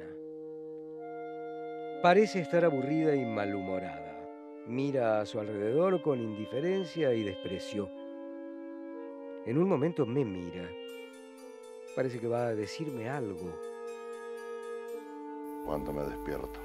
Parece estar aburrida y malhumorada. Mira a su alrededor con indiferencia y desprecio. En un momento me mira. Parece que va a decirme algo. Cuando me despierto.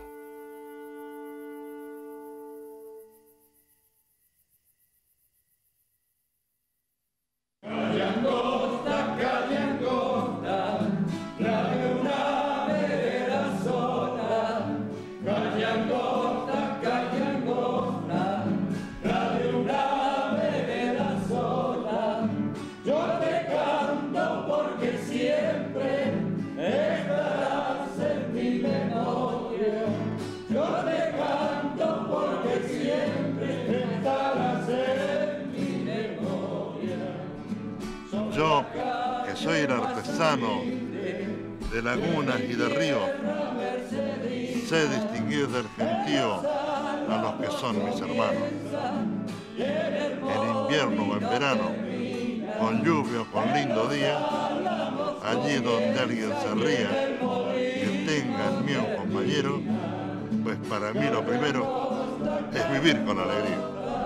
Calle angosta, calle angosta, trae una vereda sola. Calle angosta, calle angosta, trae una vereda sola. Yo te canto porque siempre estarás en mi memoria. Yo te canto porque siempre estarás en mi memoria. Yo, que soy el artesano de lagunas y de ríos, sé distinguir del gentío a los que son mis hermanos. En invierno o en verano, con lluvia o con lindo día, allí donde alguien se ría, que tenga el mío un compañero, pues para mí lo primero es vivir con alegría.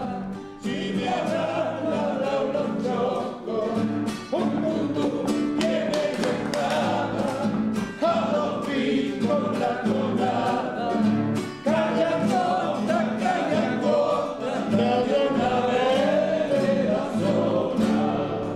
Un mundo tiene entrada, a los picos la tonada. Calle angosta, calle angosta, trae una vereda sola.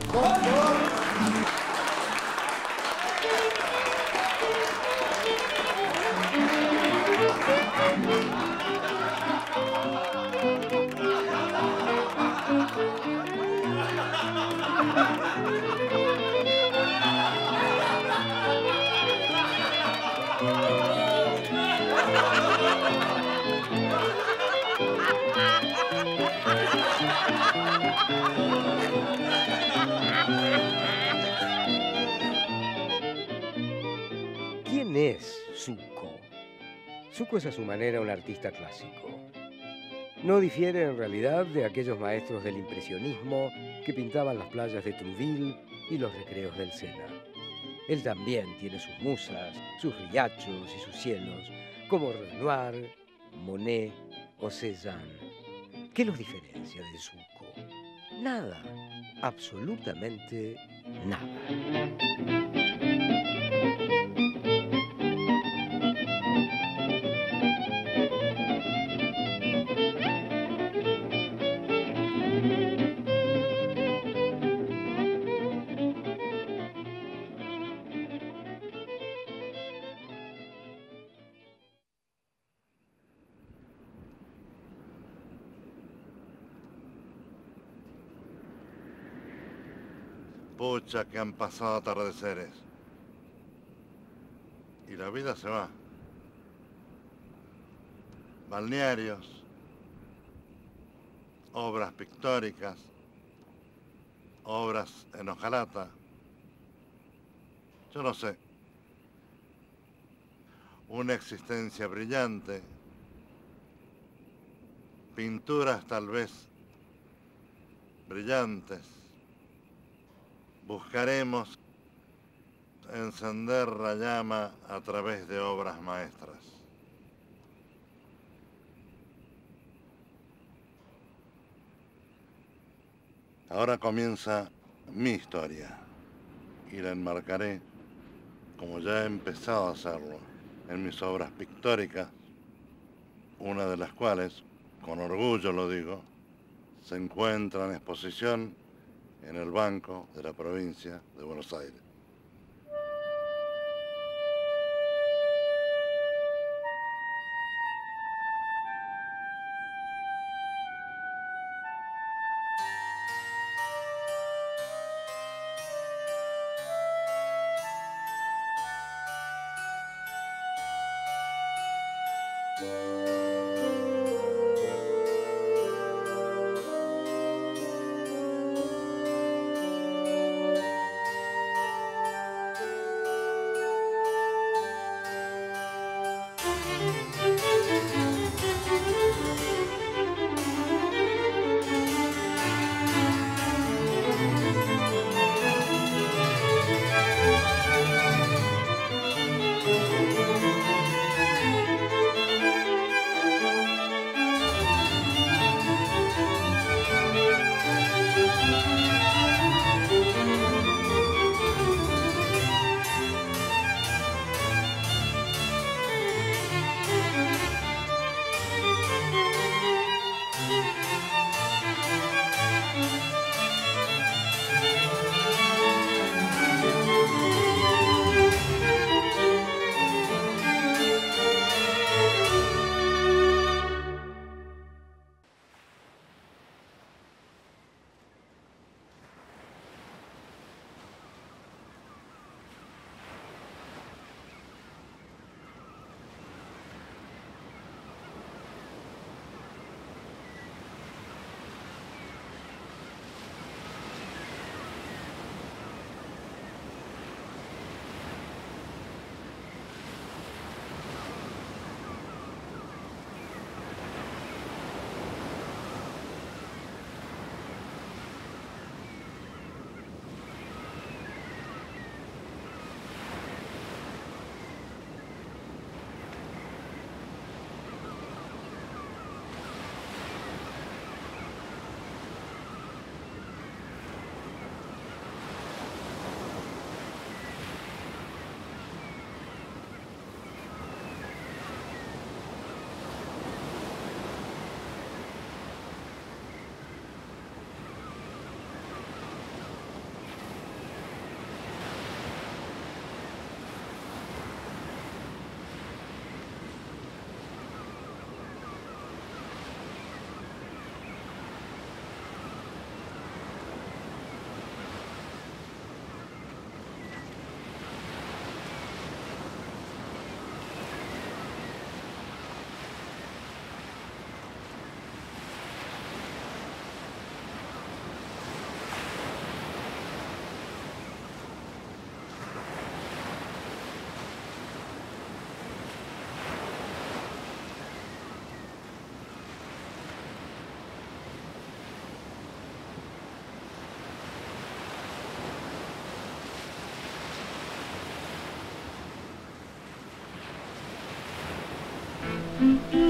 ¿Quién es Zucco? Zucco es a su manera un artista clásico. No difiere en realidad de aquellos maestros del impresionismo que pintaban las playas de Trouville y los recreos del Sena. Él también tiene sus musas, sus riachos y sus cielos, como Renoir, Monet o Cézanne. ¿Qué los diferencia de Zucco? Nada, absolutamente nada. Pucha, que han pasado atardeceres. Y la vida se va. Balnearios, obras pictóricas, obras en hojalata. Yo no sé. Una existencia brillante. Pinturas tal vez brillantes. buscaremos encender la llama a través de obras maestras. Ahora comienza mi historia y la enmarcaré, como ya he empezado a hacerlo, en mis obras pictóricas, una de las cuales, con orgullo lo digo, se encuentra en exposición en el Banco de la Provincia de Buenos Aires. Mm-hmm.